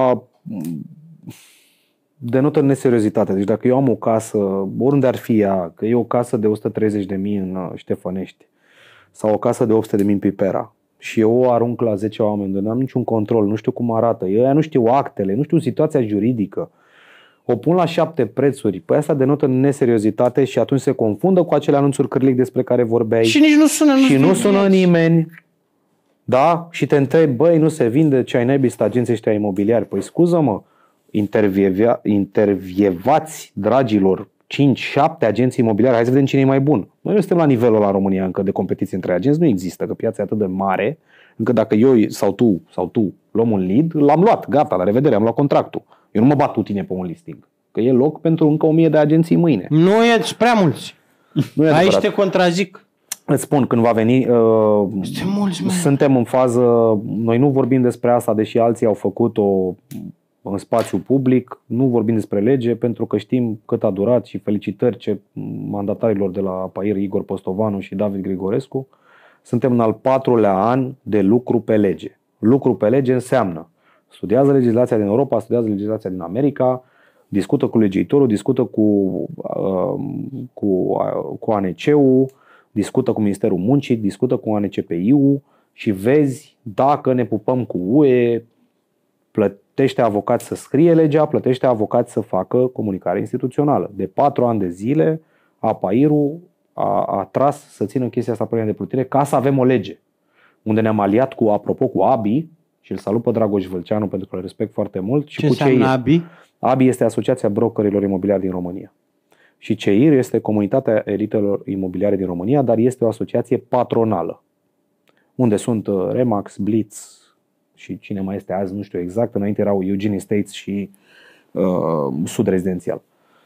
denotă neseriozitate. Deci dacă eu am o casă, oriunde ar fi ea, că e o casă de o sută treizeci de mii în Ștefănești sau o casă de opt sute de mii în Pipera și eu o arunc la zece oameni, nu am niciun control, nu știu cum arată, eu nu știu actele, nu știu situația juridică, o pun la șapte prețuri, păi asta denotă neseriozitate și atunci se confundă cu acele anunțuri cârlic despre care vorbeai. Și nici nu sună. Și nu sună nimeni. Da? Și te întrebi, băi, nu se vinde, ce ai naibii sunt agenții ăștia imobiliari. Păi scuză-mă, intervievia, intervievați, dragilor, cinci șapte agenții imobiliari, hai să vedem cine e mai bun. Noi nu suntem la nivelul la România încă de competiție între agenți, nu există, că piața e atât de mare, încă dacă eu sau tu sau tu luăm un lead, l-am luat, gata, la revedere, am luat contractul. Eu nu mă bat cu tine pe un listing, că e loc pentru încă o mie de agenții mâine. Nu e prea mulți. Nu e Aici te contrazic. Îți spun, când va veni, uh, mulți, suntem în fază, noi nu vorbim despre asta, deși alții au făcut-o în spațiu public, nu vorbim despre lege, pentru că știm cât a durat și felicitări ce mandatarilor de la Pair, Igor Postovanu și David Grigorescu. Suntem în al patrulea an de lucru pe lege. Lucru pe lege înseamnă studiază legislația din Europa, studiază legislația din America, discută cu legiuitorul, discută cu, uh, cu, uh, cu A N C-ul, discută cu Ministerul Muncii, discută cu A N C P I-ul și vezi dacă ne pupăm cu U E, plătește avocat să scrie legea, plătește avocat să facă comunicare instituțională. De patru ani de zile, APAIR-ul a, a tras să țină chestia asta pe de plutire ca să avem o lege. Unde ne-am aliat cu, apropo, cu A B I, și îl salut pe Dragoș Vâlceanu pentru că îl respect foarte mult. Și Ce cu înseamnă A B I? A B I este Asociația Brokerilor Imobiliari din România. Și C E I R este Comunitatea Elitelor Imobiliare din România, dar este o asociație patronală, unde sunt Remax, Blitz și cine mai este azi, nu știu exact, înainte erau Eugene Estates și uh, Sud Rezidențial.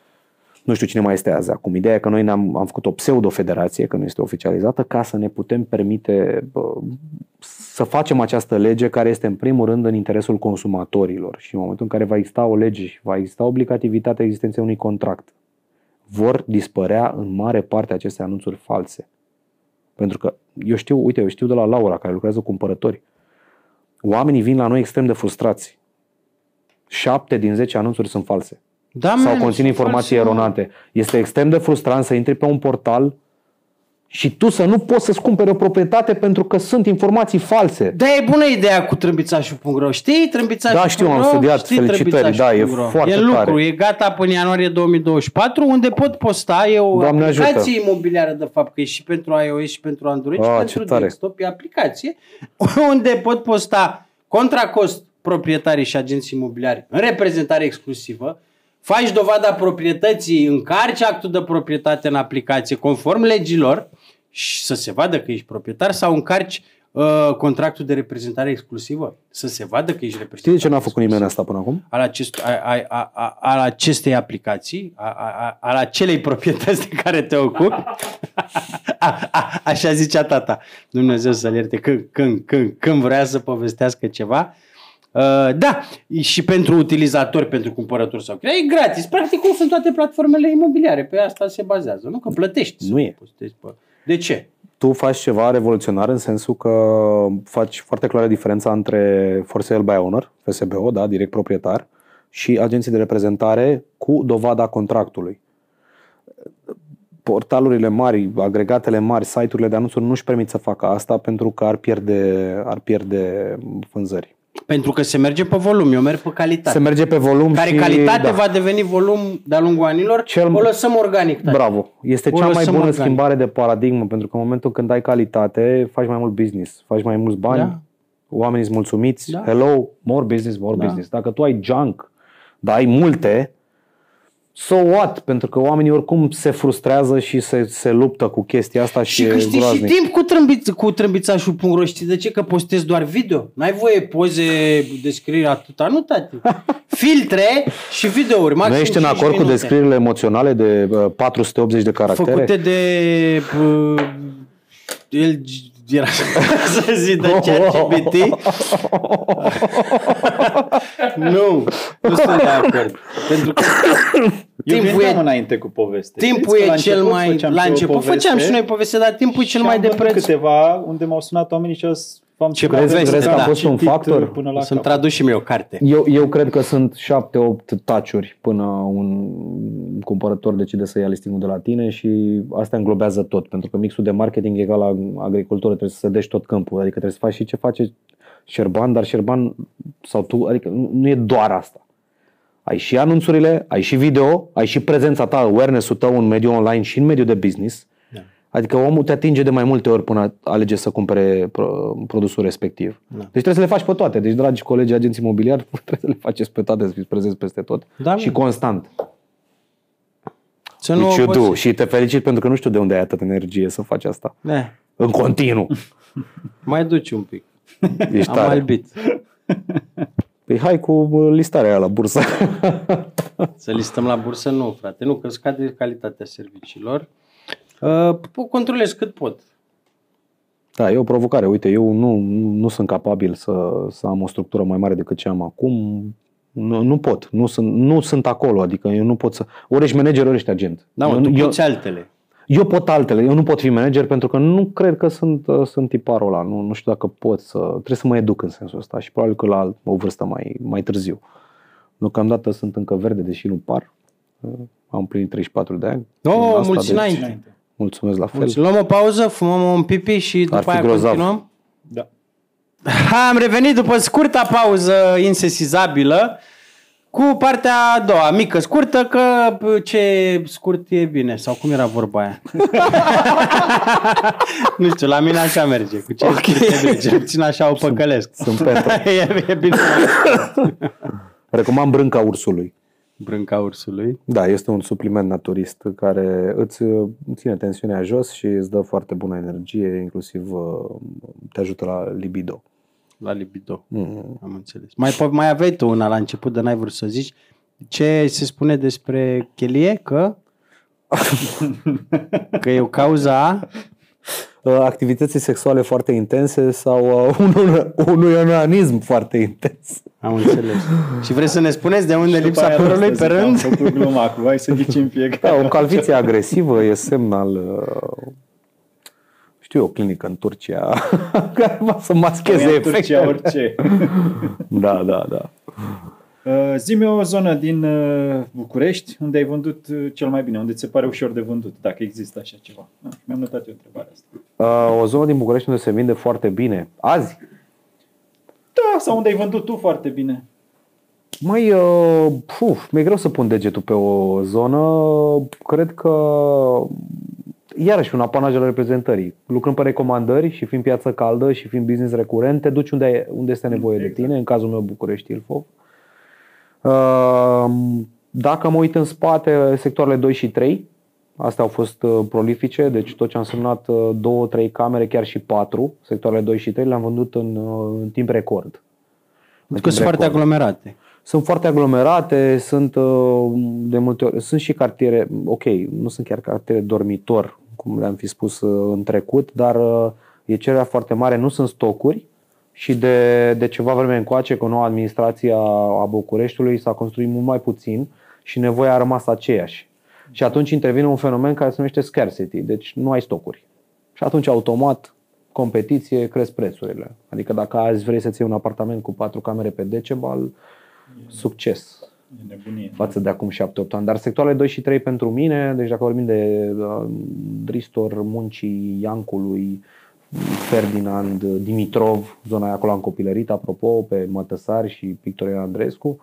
Nu știu cine mai este azi acum. Ideea e că noi ne-am, am făcut o pseudo-federație, că nu este oficializată, ca să ne putem permite uh, să facem această lege care este în primul rând în interesul consumatorilor și în momentul în care va exista o lege și va exista obligativitatea existenței unui contract, vor dispărea în mare parte aceste anunțuri false. Pentru că eu știu, uite, eu știu de la Laura, care lucrează cu cumpărători. Oamenii vin la noi extrem de frustrați. Șapte din zece anunțuri sunt false. Da, sau man, conțin informații false, eronate. Este extrem de frustrant să intri pe un portal și tu să nu poți să-ți cumperi o proprietate pentru că sunt informații false. Da, e bună ideea cu trâmbițașul punct ro. Știi trâmbițașul Da, știu, am studiat, felicitări, da, e foarte e lucru, tare. E gata până ianuarie două mii douăzeci și patru, unde pot posta, e o Doamne aplicație ajută. imobiliară, de fapt, că e și pentru iOS și pentru Android Ah, și ce pentru tare. desktop, e aplicație, unde pot posta contra cost proprietarii și agenții imobiliari în reprezentare exclusivă, faci dovada proprietății, încarci actul de proprietate în aplicație conform legilor și să se vadă că ești proprietar sau încarci uh, contractul de reprezentare exclusivă, să se vadă că ești reprezentant. Știi de ce n-a făcut nimeni asta până acum? Al, acest, a, a, a, a, al acestei aplicații, a, a, a, al acelei proprietăți de care te ocupi. a, a, așa zicea tata. Dumnezeu să-l ierte când, când, când, când vrea să povestească ceva. Uh, da, și pentru utilizatori, pentru cumpărători sau e gratis. Practic, cum sunt toate platformele imobiliare, pe asta se bazează, nu? Că plătești. Nu e. De ce? Tu faci ceva revoluționar în sensul că faci foarte clară diferența între for sale by owner, F S B O, da, direct proprietar, și agenții de reprezentare cu dovada contractului. Portalurile mari, agregatele mari, site-urile de anunțuri nu își permit să facă asta pentru că ar pierde, ar pierde vânzări. Pentru că se merge pe volum, eu merg pe calitate. Se merge pe volum care și... calitate da. va deveni volum de-a lungul anilor, Cel... o lăsăm organic. Tati. Bravo. Este o cea mai bună organic. schimbare de paradigmă, pentru că în momentul când ai calitate, faci mai mult business, faci mai mulți bani, Da. oamenii sunt mulțumiți, Da. hello, more business, more Da. business. Dacă tu ai junk, dar ai multe, so what? Pentru că oamenii oricum se frustrează și se, se luptă cu chestia asta și, Și e câștigi și groaznic. timp cu, trâmbiț, cu trâmbițașul punct ro. Știi de ce? Că postezi doar video. N-ai voie poze, descriere atâta. Nu, tati. Filtre și videouri. Nu ești în acord cu descrierile emoționale de uh, patru sute optzeci de caractere? Făcute de... Uh, el era să zic de ChatGPT. Nu, nu sunt de acord. Pentru că Eu timpul gândeam e, înainte cu poveste. timpul Știți că e cel mai... făceam La și eu început poveste făceam și noi poveste, dar timpul e cel și mai am de văzut preț. câteva unde m-au sunat oamenii și au zis, v-am Ce citit crezi? povestea, Crezi că a am fost un citit factor? Până la Să-mi capăt. traduc și mie o carte. Eu, eu cred că sunt șapte opt touch-uri până un cumpărător decide să ia listingul de la tine și asta englobează tot. Pentru că mixul de marketing egal la agricultură, trebuie să sădești tot câmpul. Adică trebuie să faci și ce face Șerban, dar Șerban sau tu, adică nu e doar asta. Ai și anunțurile, ai și video, ai și prezența ta, awareness-ul tău în mediul online și în mediul de business. Da. Adică omul te atinge de mai multe ori până alege să cumpere produsul respectiv. Da. Deci trebuie să le faci pe toate. Deci, dragi colegi agenți imobiliari, trebuie să le faceți pe toate, să fiți prezenți peste tot. Da, și mă. constant. Să nu Which you do. obosești. Și te felicit pentru că nu știu de unde ai atât energie să faci asta. Da. În continuu. Mai duci un pic. Ești Am tare. albit. Păi hai cu listarea aia la bursă. Să listăm la bursă? Nu, frate. Nu, că scade calitatea serviciilor. Uh, controlez cât pot. Da, e o provocare. Uite, eu nu, nu sunt capabil să, să am o structură mai mare decât ce am acum. Nu, nu pot. Nu sunt, nu sunt acolo. Adică eu nu pot să... Ori ești manager, ori ești agent. Da, mă, eu, tu eu, poți altele. eu pot altele. Eu nu pot fi manager pentru că nu cred că sunt, sunt tiparul ăla. Nu, nu știu dacă pot să... Trebuie să mă educ în sensul ăsta și probabil că la o vârstă mai, mai târziu. Deocamdată sunt încă verde, deși nu par. Am împlinit treizeci și patru de ani. Oh, Asta, mulți deci, înainte. Mulțumesc la fel. Mulți. Luăm o pauză, fumăm un pipi și după fi aia grozav. continuăm. Da. Ha, am revenit după scurta pauză insesizabilă cu partea a doua, mică, scurtă, că ce scurt e bine. Sau cum era vorba aia? Nu știu, la mine așa merge. Cu ce okay. scurt e bine, cel puțin așa o păcălesc. Sunt Petru. e, e bine. Recomand brânca ursului. Brânca ursului. Da, este un supliment naturist care îți ține tensiunea jos și îți dă foarte bună energie, inclusiv te ajută la libido. La libido, mm. am înțeles. Mai, mai aveai tu una la început, dar n-ai vrut să zici. Ce se spune despre chelie? Că? Că e o cauza activității sexuale foarte intense sau unui, unui onanism foarte intens. Am înțeles. Și vreți să ne spuneți de unde lipsa părului pe rând? Am făcut gluma cu, hai să ghicim fiecare. Da, o calviție agresivă e semn al, știu eu, o clinică în Turcia care va să mascheze efectele. În Turcia orice. Da, da, da. Uh, zi-mi o zonă din uh, București unde ai vândut uh, cel mai bine, unde ți se pare ușor de vândut, dacă există așa ceva. Da, mi-am notat eu întrebarea asta. Uh, o zonă din București unde se vinde foarte bine. Azi? Da, sau unde ai vândut tu foarte bine. Măi, uh, puf, mi-e greu să pun degetul pe o zonă. Cred că, iarăși, un apanaj al reprezentării. Lucrând pe recomandări și fiind piață caldă și fiind business recurent, te duci unde, unde este nevoie exact. de tine, în cazul meu București Ilfov. Dacă mă uit în spate, sectoarele doi și trei, astea au fost prolifice, deci tot ce a însemnat două, trei camere, chiar și patru, sectoarele doi și trei le-am vândut în, în timp record. În că sunt foarte aglomerate. Sunt foarte aglomerate, sunt de multe ori, sunt și cartiere, ok, nu sunt chiar cartiere dormitor, cum le-am fi spus în trecut, dar e cererea foarte mare, nu sunt stocuri. Și de, de ceva vreme încoace, cu noua administrație a Bucureștiului s-a construit mult mai puțin și nevoia a rămas aceeași. Și atunci intervine un fenomen care se numește scarcity, deci nu ai stocuri. Și atunci automat, competiție, cresc prețurile. Adică dacă azi vrei să-ți iei un apartament cu patru camere pe decibel, e succes. E nebunie. Față de acum șapte opt ani. Dar sectoarele doi și trei pentru mine, deci dacă vorbim de uh, Dristor, Muncii, Iancului, Ferdinand, Dimitrov, zona aia acolo am copilărit, apropo, pe Mătăsari și Pictoria Andrescu.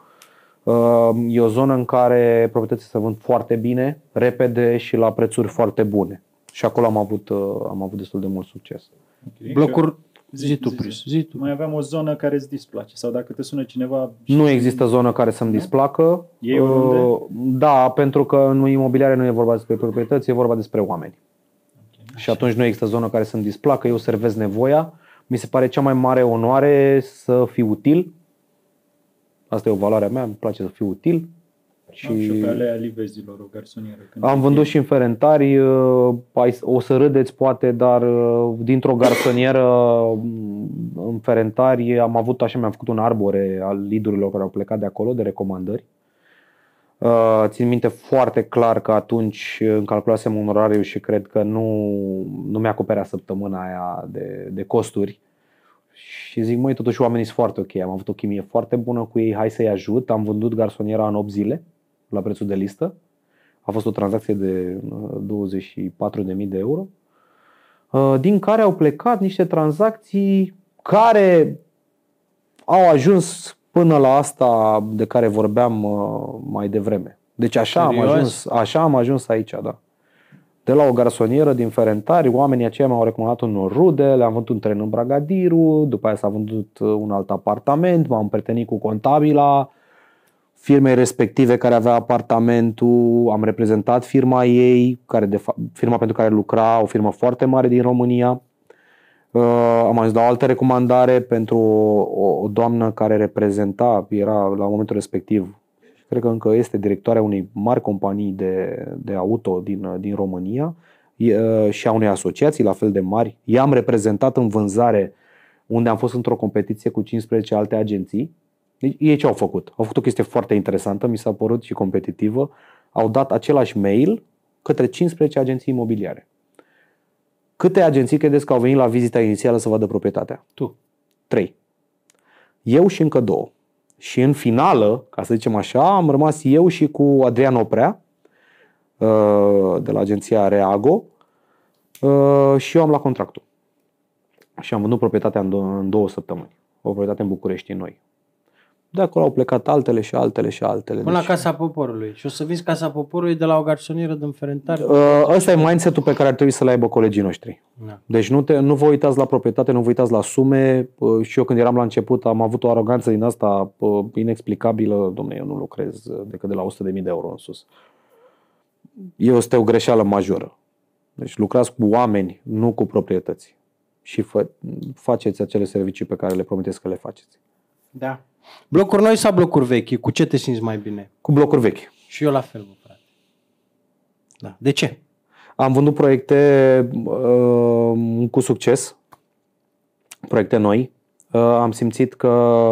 E o zonă în care proprietățile se vând foarte bine, repede și la prețuri foarte bune. Și acolo am avut, am avut destul de mult succes. Okay. Blocuri, zi, zi tu, zi, zi. zi tu. Mai aveam o zonă care îți displace sau dacă te sună cineva... Nu există zonă care să-mi displacă. E oriunde? Da, pentru că în imobiliare nu e vorba despre proprietăți, e vorba despre oameni. Și atunci nu există zonă care să-mi displacă, eu servez nevoia. Mi se pare cea mai mare onoare să fiu util. Asta e o valoare a mea, îmi place să fiu util. Și, și pe alea livezilor, o garsonieră. Am vândut și în Ferentari, o să râdeți poate, dar dintr-o garsonieră în Ferentari am avut așa, mi-am făcut un arbore al lead-urilor care au plecat de acolo, de recomandări. Țin minte foarte clar că atunci îmi calculasem un orariu și cred că nu, nu mi-acoperea săptămâna aia de, de costuri. Și zic, măi, totuși oamenii sunt foarte ok, am avut o chimie foarte bună cu ei, hai să-i ajut. Am vândut garsoniera în opt zile, la prețul de listă. A fost o tranzacție de douăzeci și patru de mii de euro, din care au plecat niște tranzacții care au ajuns până la asta de care vorbeam mai devreme. Deci așa am, ajuns, așa am ajuns aici, da. De la o garsonieră din Ferentari, oamenii aceia mi-au recomandat unor rude, le-am vândut un teren în Bragadiru, după aia s-a vândut un alt apartament, m-am împrietenit cu contabila. firmei respective care avea apartamentul, am reprezentat firma ei, care de fapt, firma pentru care lucra, o firmă foarte mare din România. Uh, am ajuns la o altă recomandare pentru o, o doamnă care reprezenta, era la momentul respectiv, cred că încă este directoarea unei mari companii de, de auto din, din România uh, și a unei asociații la fel de mari. I-am reprezentat în vânzare unde am fost într-o competiție cu cincisprezece alte agenții. Deci, ei ce au făcut? Au făcut o chestie foarte interesantă, mi s-a părut și competitivă. Au dat același mail către cincisprezece agenții imobiliare. Câte agenții credeți că au venit la vizita inițială să vadă proprietatea? Tu. Trei. Eu și încă două. Și în finală, ca să zicem așa, am rămas eu și cu Adrian Oprea de la agenția Reago și eu am luat contractul. Și am vândut proprietatea în două săptămâni. O proprietate în București, în noi. De acolo au plecat altele și altele și altele. Până deci... la Casa Poporului. Și o să vinzi Casa Poporului de la o garsonieră din Ferentari. Ăsta e mindset-ul pe care ar trebui să-l aibă colegii noștri. Da. Deci nu, te, nu vă uitați la proprietate, nu vă uitați la sume. Și eu când eram la început am avut o aroganță din asta inexplicabilă. Dom'le, eu nu lucrez decât de la o sută de mii de euro în sus. Este o greșeală majoră. Deci lucrați cu oameni, nu cu proprietăți. Și fă, faceți acele servicii pe care le promiteți că le faceți. Da. Blocuri noi sau blocuri vechi? Cu ce te simți mai bine? Cu blocuri vechi. Și eu la fel, bă, frate. Da. De ce? Am vândut proiecte uh, cu succes, proiecte noi. Uh, am simțit că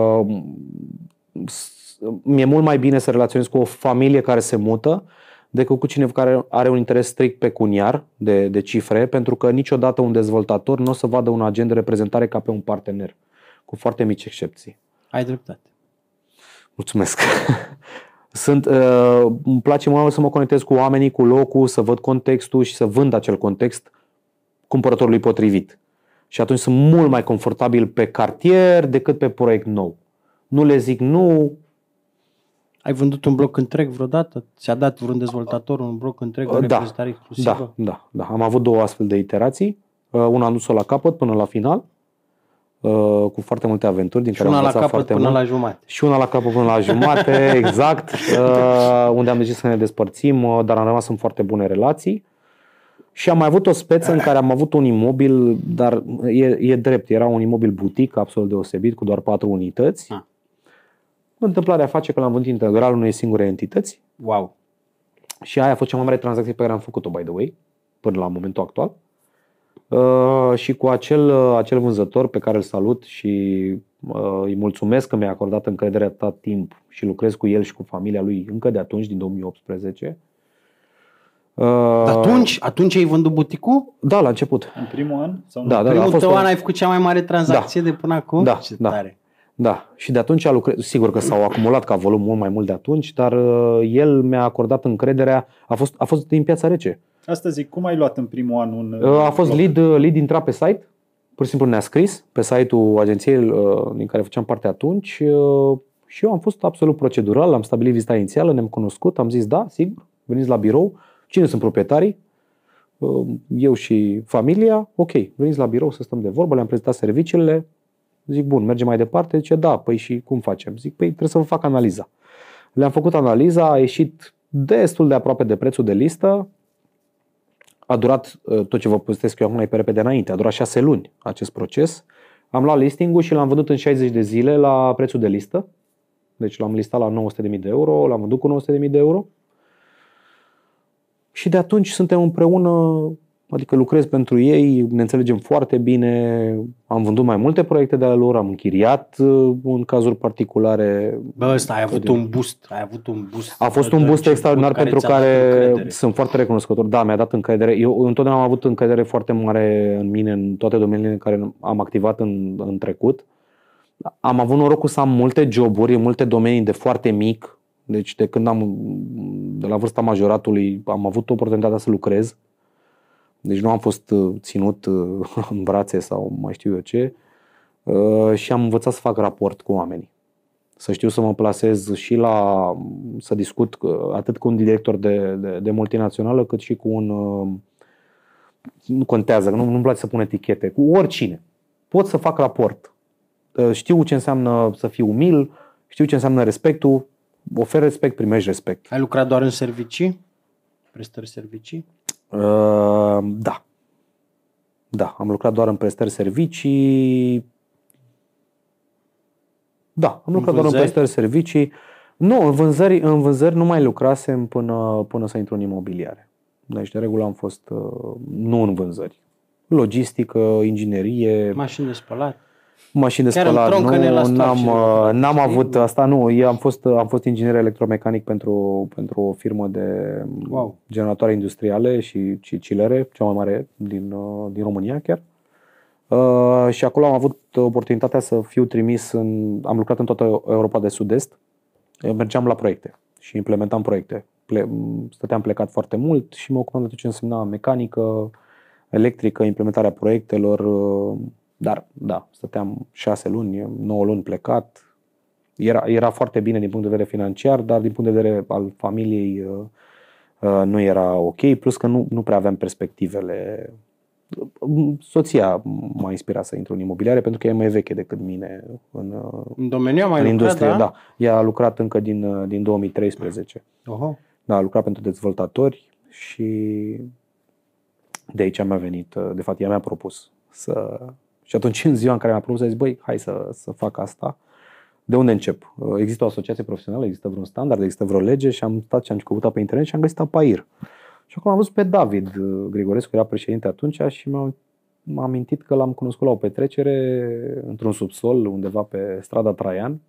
mi-e mult mai bine să relaționez cu o familie care se mută decât cu cineva care are un interes strict pecuniar de, de cifre, pentru că niciodată un dezvoltator nu o să vadă un agent de reprezentare ca pe un partener, cu foarte mici excepții. Ai dreptate. Mulțumesc. Sunt, uh, îmi place mult să mă conectez cu oamenii, cu locul, să văd contextul și să vând acel context cumpărătorului potrivit. Și atunci sunt mult mai confortabil pe cartier decât pe proiect nou. Nu le zic nu. Ai vândut un bloc întreg vreodată? Ți-a dat vreun dezvoltator un bloc întreg de reprezentare exclusivă? Da, da, da. Am avut două astfel de iterații. Una am dus-o la capăt până la final, cu foarte multe aventuri. Din și care una la capăt până mult. La jumate. Și una la capăt până la jumate, exact. Unde am decis să ne despărțim, dar am rămas în foarte bune relații. Și am mai avut o speță în care am avut un imobil, dar e, e drept, era un imobil butic absolut deosebit, cu doar patru unități. Ah. Întâmplarea face că l-am vândut integral unei singure entități. Wow! Și aia a fost cea mai mare tranzacție pe care am făcut-o, by the way, până la momentul actual. Uh, și cu acel, uh, acel vânzător pe care îl salut și uh, îi mulțumesc că mi-a acordat încredere atât timp și lucrez cu el și cu familia lui încă de atunci, din două mii optsprezece. Uh, atunci? Atunci ai vândut buticul? Da, la început. În primul an? Sau da, da, primul tău o... an ai făcut cea mai mare tranzacție da. de până acum? Da, Ce da. tare. Da, și de atunci lucrez, sigur că s-au acumulat ca volum mult mai mult de atunci, dar uh, el mi-a acordat încrederea, a fost, a fost din Piața Rece. Asta zic, cum ai luat în primul an un... Uh, a fost lead, lead intra pe site, pur și simplu ne-a scris pe site-ul agenției uh, din care făceam parte atunci uh, și eu am fost absolut procedural, am stabilit vizita inițială, ne-am cunoscut, am zis da, sigur, veniți la birou, cine sunt proprietarii? Uh, eu și familia, ok, veniți la birou să stăm de vorbă, le-am prezentat serviciile. Zic, bun, mergem mai departe? Zice, da, păi și cum facem? Zic, păi trebuie să vă fac analiza. Le-am făcut analiza, a ieșit destul de aproape de prețul de listă. A durat, tot ce vă povestesc eu acum mai pe repede înainte, a durat șase luni acest proces. Am luat listing-ul și l-am vândut în șaizeci de zile la prețul de listă. Deci l-am listat la nouă sute de mii de euro, l-am vândut cu nouă sute de mii de euro. Și de atunci suntem împreună. Adică lucrez pentru ei, ne înțelegem foarte bine, am vândut mai multe proiecte de ale lor, am închiriat în cazuri particulare. Bă, ăsta ai avut un boost, ai avut un boost. A fost un boost extraordinar pentru care sunt foarte recunoscător. Da, mi-a dat încredere. Eu întotdeauna am avut încredere foarte mare în mine, în toate domeniile în care am activat în, în trecut. Am avut norocul să am multe joburi în multe domenii de foarte mic. Deci de când am, de la vârsta majoratului, am avut oportunitatea să lucrez. Deci nu am fost ținut în brațe sau mai știu eu ce și am învățat să fac raport cu oamenii. Să știu să mă plasez și la, să discut atât cu un director de, de, de multinațională cât și cu un, nu contează, nu, nu-mi place să pun etichete, cu oricine. Pot să fac raport. Știu ce înseamnă să fiu umil, știu ce înseamnă respectul, oferi respect, primești respect. Ai lucrat doar în servicii? Prestări servicii? Uh, da. Da, am lucrat doar în prestări servicii. Da, am lucrat doar în prestări servicii. Nu, în vânzări, în vânzări nu mai lucrasem până, până să intru în imobiliare. Deci, de regulă am fost uh, nu în vânzări. Logistică, inginerie. Mașini de spălat. Mașini de spălat, nu, n-am, n-am avut asta, nu, eu am fost, am fost inginer electromecanic pentru, pentru o firmă de wow. generatoare industriale și, și chillere, cea mai mare din, din România chiar. Uh, și acolo am avut oportunitatea să fiu trimis, în, am lucrat în toată Europa de Sud-Est, eu mergeam la proiecte și implementam proiecte. Ple, stăteam plecat foarte mult și mă ocupam de tot ce însemna mecanică, electrică, implementarea proiectelor. Dar, da, stăteam șase luni, nouă luni plecat. Era, era foarte bine din punct de vedere financiar, dar din punct de vedere al familiei uh, nu era ok. Plus că nu, nu prea aveam perspectivele. Soția m-a inspirat să intru în imobiliare pentru că ea e mai veche decât mine în, în domeniu, mai în lucrat, industrie. Da? Da. Ea a lucrat încă din, din două mii treisprezece. Oho. Da, a lucrat pentru dezvoltatori și de aici mi-a venit, de fapt ea mi-a propus să... Și atunci, în ziua în care mi-a propus, a zis, băi, hai să, să fac asta. De unde încep? Există o asociație profesională, există vreun standard, există vreo lege și am stat și am căutat pe internet și am găsit APAIR. Și acolo am văzut pe David Grigorescu, era președinte atunci și m-am, m-am amintit că l-am cunoscut la o petrecere într-un subsol undeva pe strada Traian.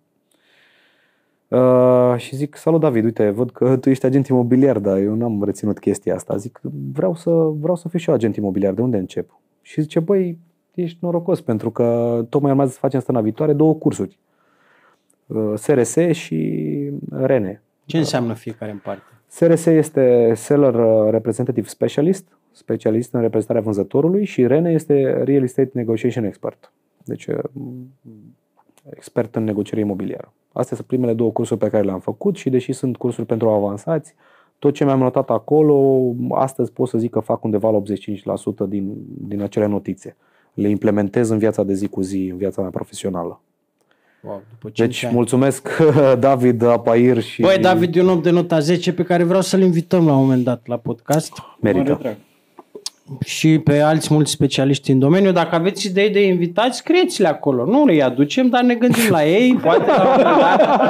Uh, și zic, salut David, uite, văd că tu ești agent imobiliar, dar eu n-am reținut chestia asta. Zic, vreau să, vreau să fiu și eu agent imobiliar, de unde încep? Și zice, băi, ești norocos, pentru că tocmai urmează să facem săptămâna viitoare două cursuri. S R S și R N. Ce înseamnă fiecare în parte? S R S este Seller Representative Specialist, specialist în reprezentarea vânzătorului, și R N este Real Estate Negotiation Expert. Deci expert în negociere imobiliară. Astea sunt primele două cursuri pe care le-am făcut și deși sunt cursuri pentru avansați, tot ce mi-am notat acolo, astăzi pot să zic că fac undeva la optzeci și cinci la sută din, din acele notițe. Le implementez în viața de zi cu zi, în viața mea profesională. Wow, după deci ani. mulțumesc David Apair și... Băi, David e un om de nota zece pe care vreau să-l invităm la un moment dat la podcast. Merită. Și pe alți mulți specialiști în domeniu. Dacă aveți idei de invitați, scrieți-le acolo. Nu le aducem, dar ne gândim la ei. Poate la un moment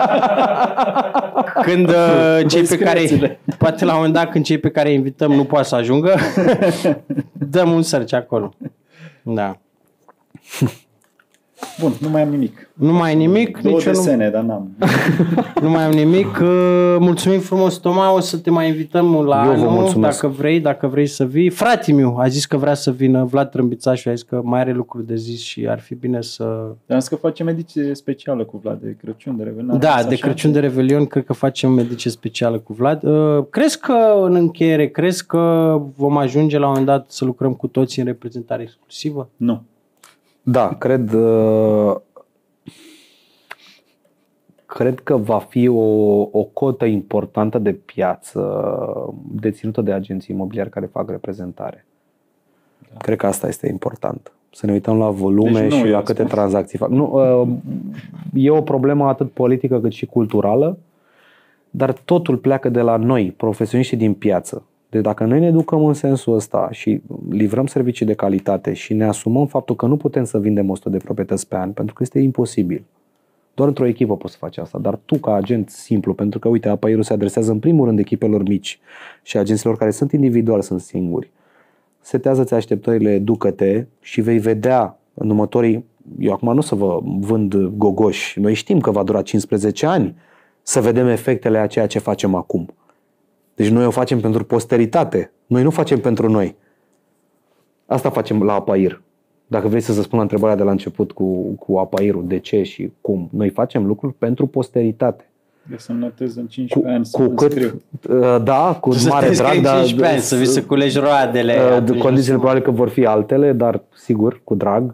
dat, când uh, cei pe care, poate la un moment dat când cei pe care îi invităm nu poate să ajungă, dăm un search acolo. Da. Bun, nu mai am nimic. Nu mai am nimic. Două nici desene, nu, dar n-am. Nu mai am nimic. Mulțumim frumos, Toma. O să te mai invităm la Eu vă anul, mulțumesc. dacă vrei, dacă vrei să vii. Fratele meu a zis că vrea să vină, Vlad Trâmbițașu, a zis că mai are lucruri de zis și ar fi bine să... Am zis că facem ediție specială cu Vlad de Crăciun, de Revelion. Da, de Crăciun, de Revelion, cred că facem ediție specială cu Vlad. Uh, crezi că, în încheiere, crezi că vom ajunge la un moment dat să lucrăm cu toții în reprezentare exclusivă? Nu. Da, cred, uh, cred că va fi o, o cotă importantă de piață deținută de agenții imobiliari care fac reprezentare. Da. Cred că asta este important. Să ne uităm la volume deci și la câte spus. tranzacții fac. Nu, uh, e o problemă atât politică cât și culturală, dar totul pleacă de la noi, profesioniștii din piață. Deci dacă noi ne educăm în sensul ăsta și livrăm servicii de calitate și ne asumăm faptul că nu putem să vindem o sută de proprietăți pe an, pentru că este imposibil. Doar într-o echipă poți să faci asta, dar tu ca agent simplu, pentru că uite, Apairul se adresează în primul rând echipelor mici și agenților care sunt individuali, sunt singuri. Setează-ți așteptările, educă-te și vei vedea în următorii, eu acum nu o să vă vând gogoși, noi știm că va dura cincisprezece ani să vedem efectele a ceea ce facem acum. Deci noi o facem pentru posteritate. Noi nu facem pentru noi. Asta facem la Apair. Dacă vrei să-ți spun la întrebarea de la început cu, cu Apairul, de ce și cum. Noi facem lucruri pentru posteritate. De să notez în cincisprezece ani să cu cât, scriu. Da, cu să mare drag. În dar, cincisprezece ani, să vii să culegi roadele. Condițiile probabil că vor fi altele, dar sigur, cu drag.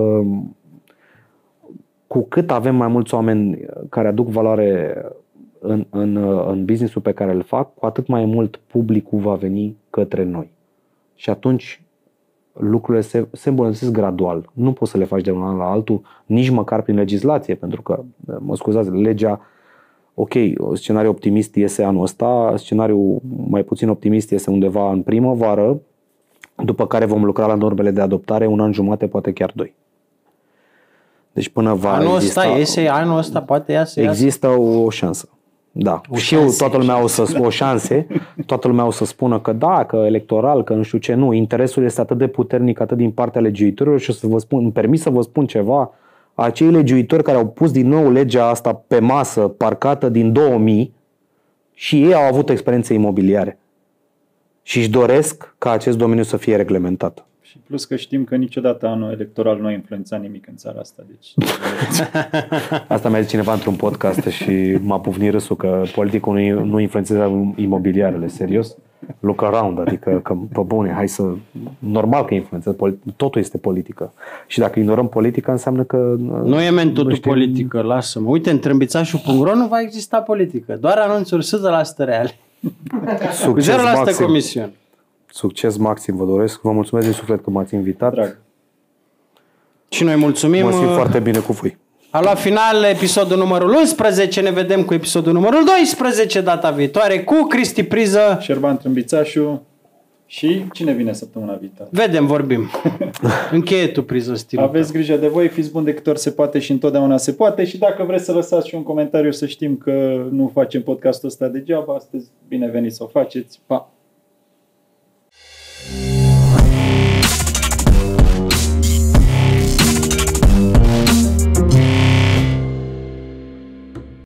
Cu cât avem mai mulți oameni care aduc valoare În, în, în business-ul pe care îl fac, cu atât mai mult publicul va veni către noi. Și atunci lucrurile se, se îmbunătățesc gradual. Nu poți să le faci de un an la altul, nici măcar prin legislație, pentru că, mă scuzați, legea ok, scenariul optimist iese anul ăsta, scenariul mai puțin optimist iese undeva în primăvară, după care vom lucra la normele de adoptare un an jumate, poate chiar doi. Deci până va anul exista... ăsta iese, anul ăsta poate iasă, Există o, o șansă. Da. O și eu, șanse, toată lumea o să o șanse, toată lumea o să spună că da, că electoral, că nu știu ce, nu, interesul este atât de puternic, atât din partea legiuitorilor și o să vă spun, îmi permis să vă spun ceva, acei legiuitori care au pus din nou legea asta pe masă, parcată din două mii, și ei au avut experiențe imobiliare și își doresc ca acest domeniu să fie reglementat. Și plus că știm că niciodată anul electoral nu a influențat nimic în țara asta. Deci... Asta mi-a zis cineva într-un podcast și m-a pufnit râsul că politicul nu, nu influențează imobiliarele, serios. Look around, adică că, pe bune, hai să... Normal că influențează, totul este politică. Și dacă ignorăm politica, înseamnă că... Nu e men totul știm... politică, lasă-mă. Uite, în trâmbițașul punct ro nu va exista politică, doar anunțuri o sută la sută reale. Cu zero la sută comision. Succes maxim vă doresc. Vă mulțumesc din suflet că m-ați invitat. Drag. Și noi mulțumim. Mă simt foarte bine cu voi. A luat final episodul numărul unsprezece. Ne vedem cu episodul numărul doisprezece data viitoare cu Cristi Priză, Șerban Trâmbițașu și cine vine săptămâna viitoare? Vedem, vorbim. Încheie tu, Priză, stilul. Aveți grijă de voi, fiți buni de câte ori se poate și întotdeauna se poate și dacă vreți să lăsați și un comentariu să știm că nu facem podcastul ăsta degeaba, astăzi bine venit să o faceți. Pa!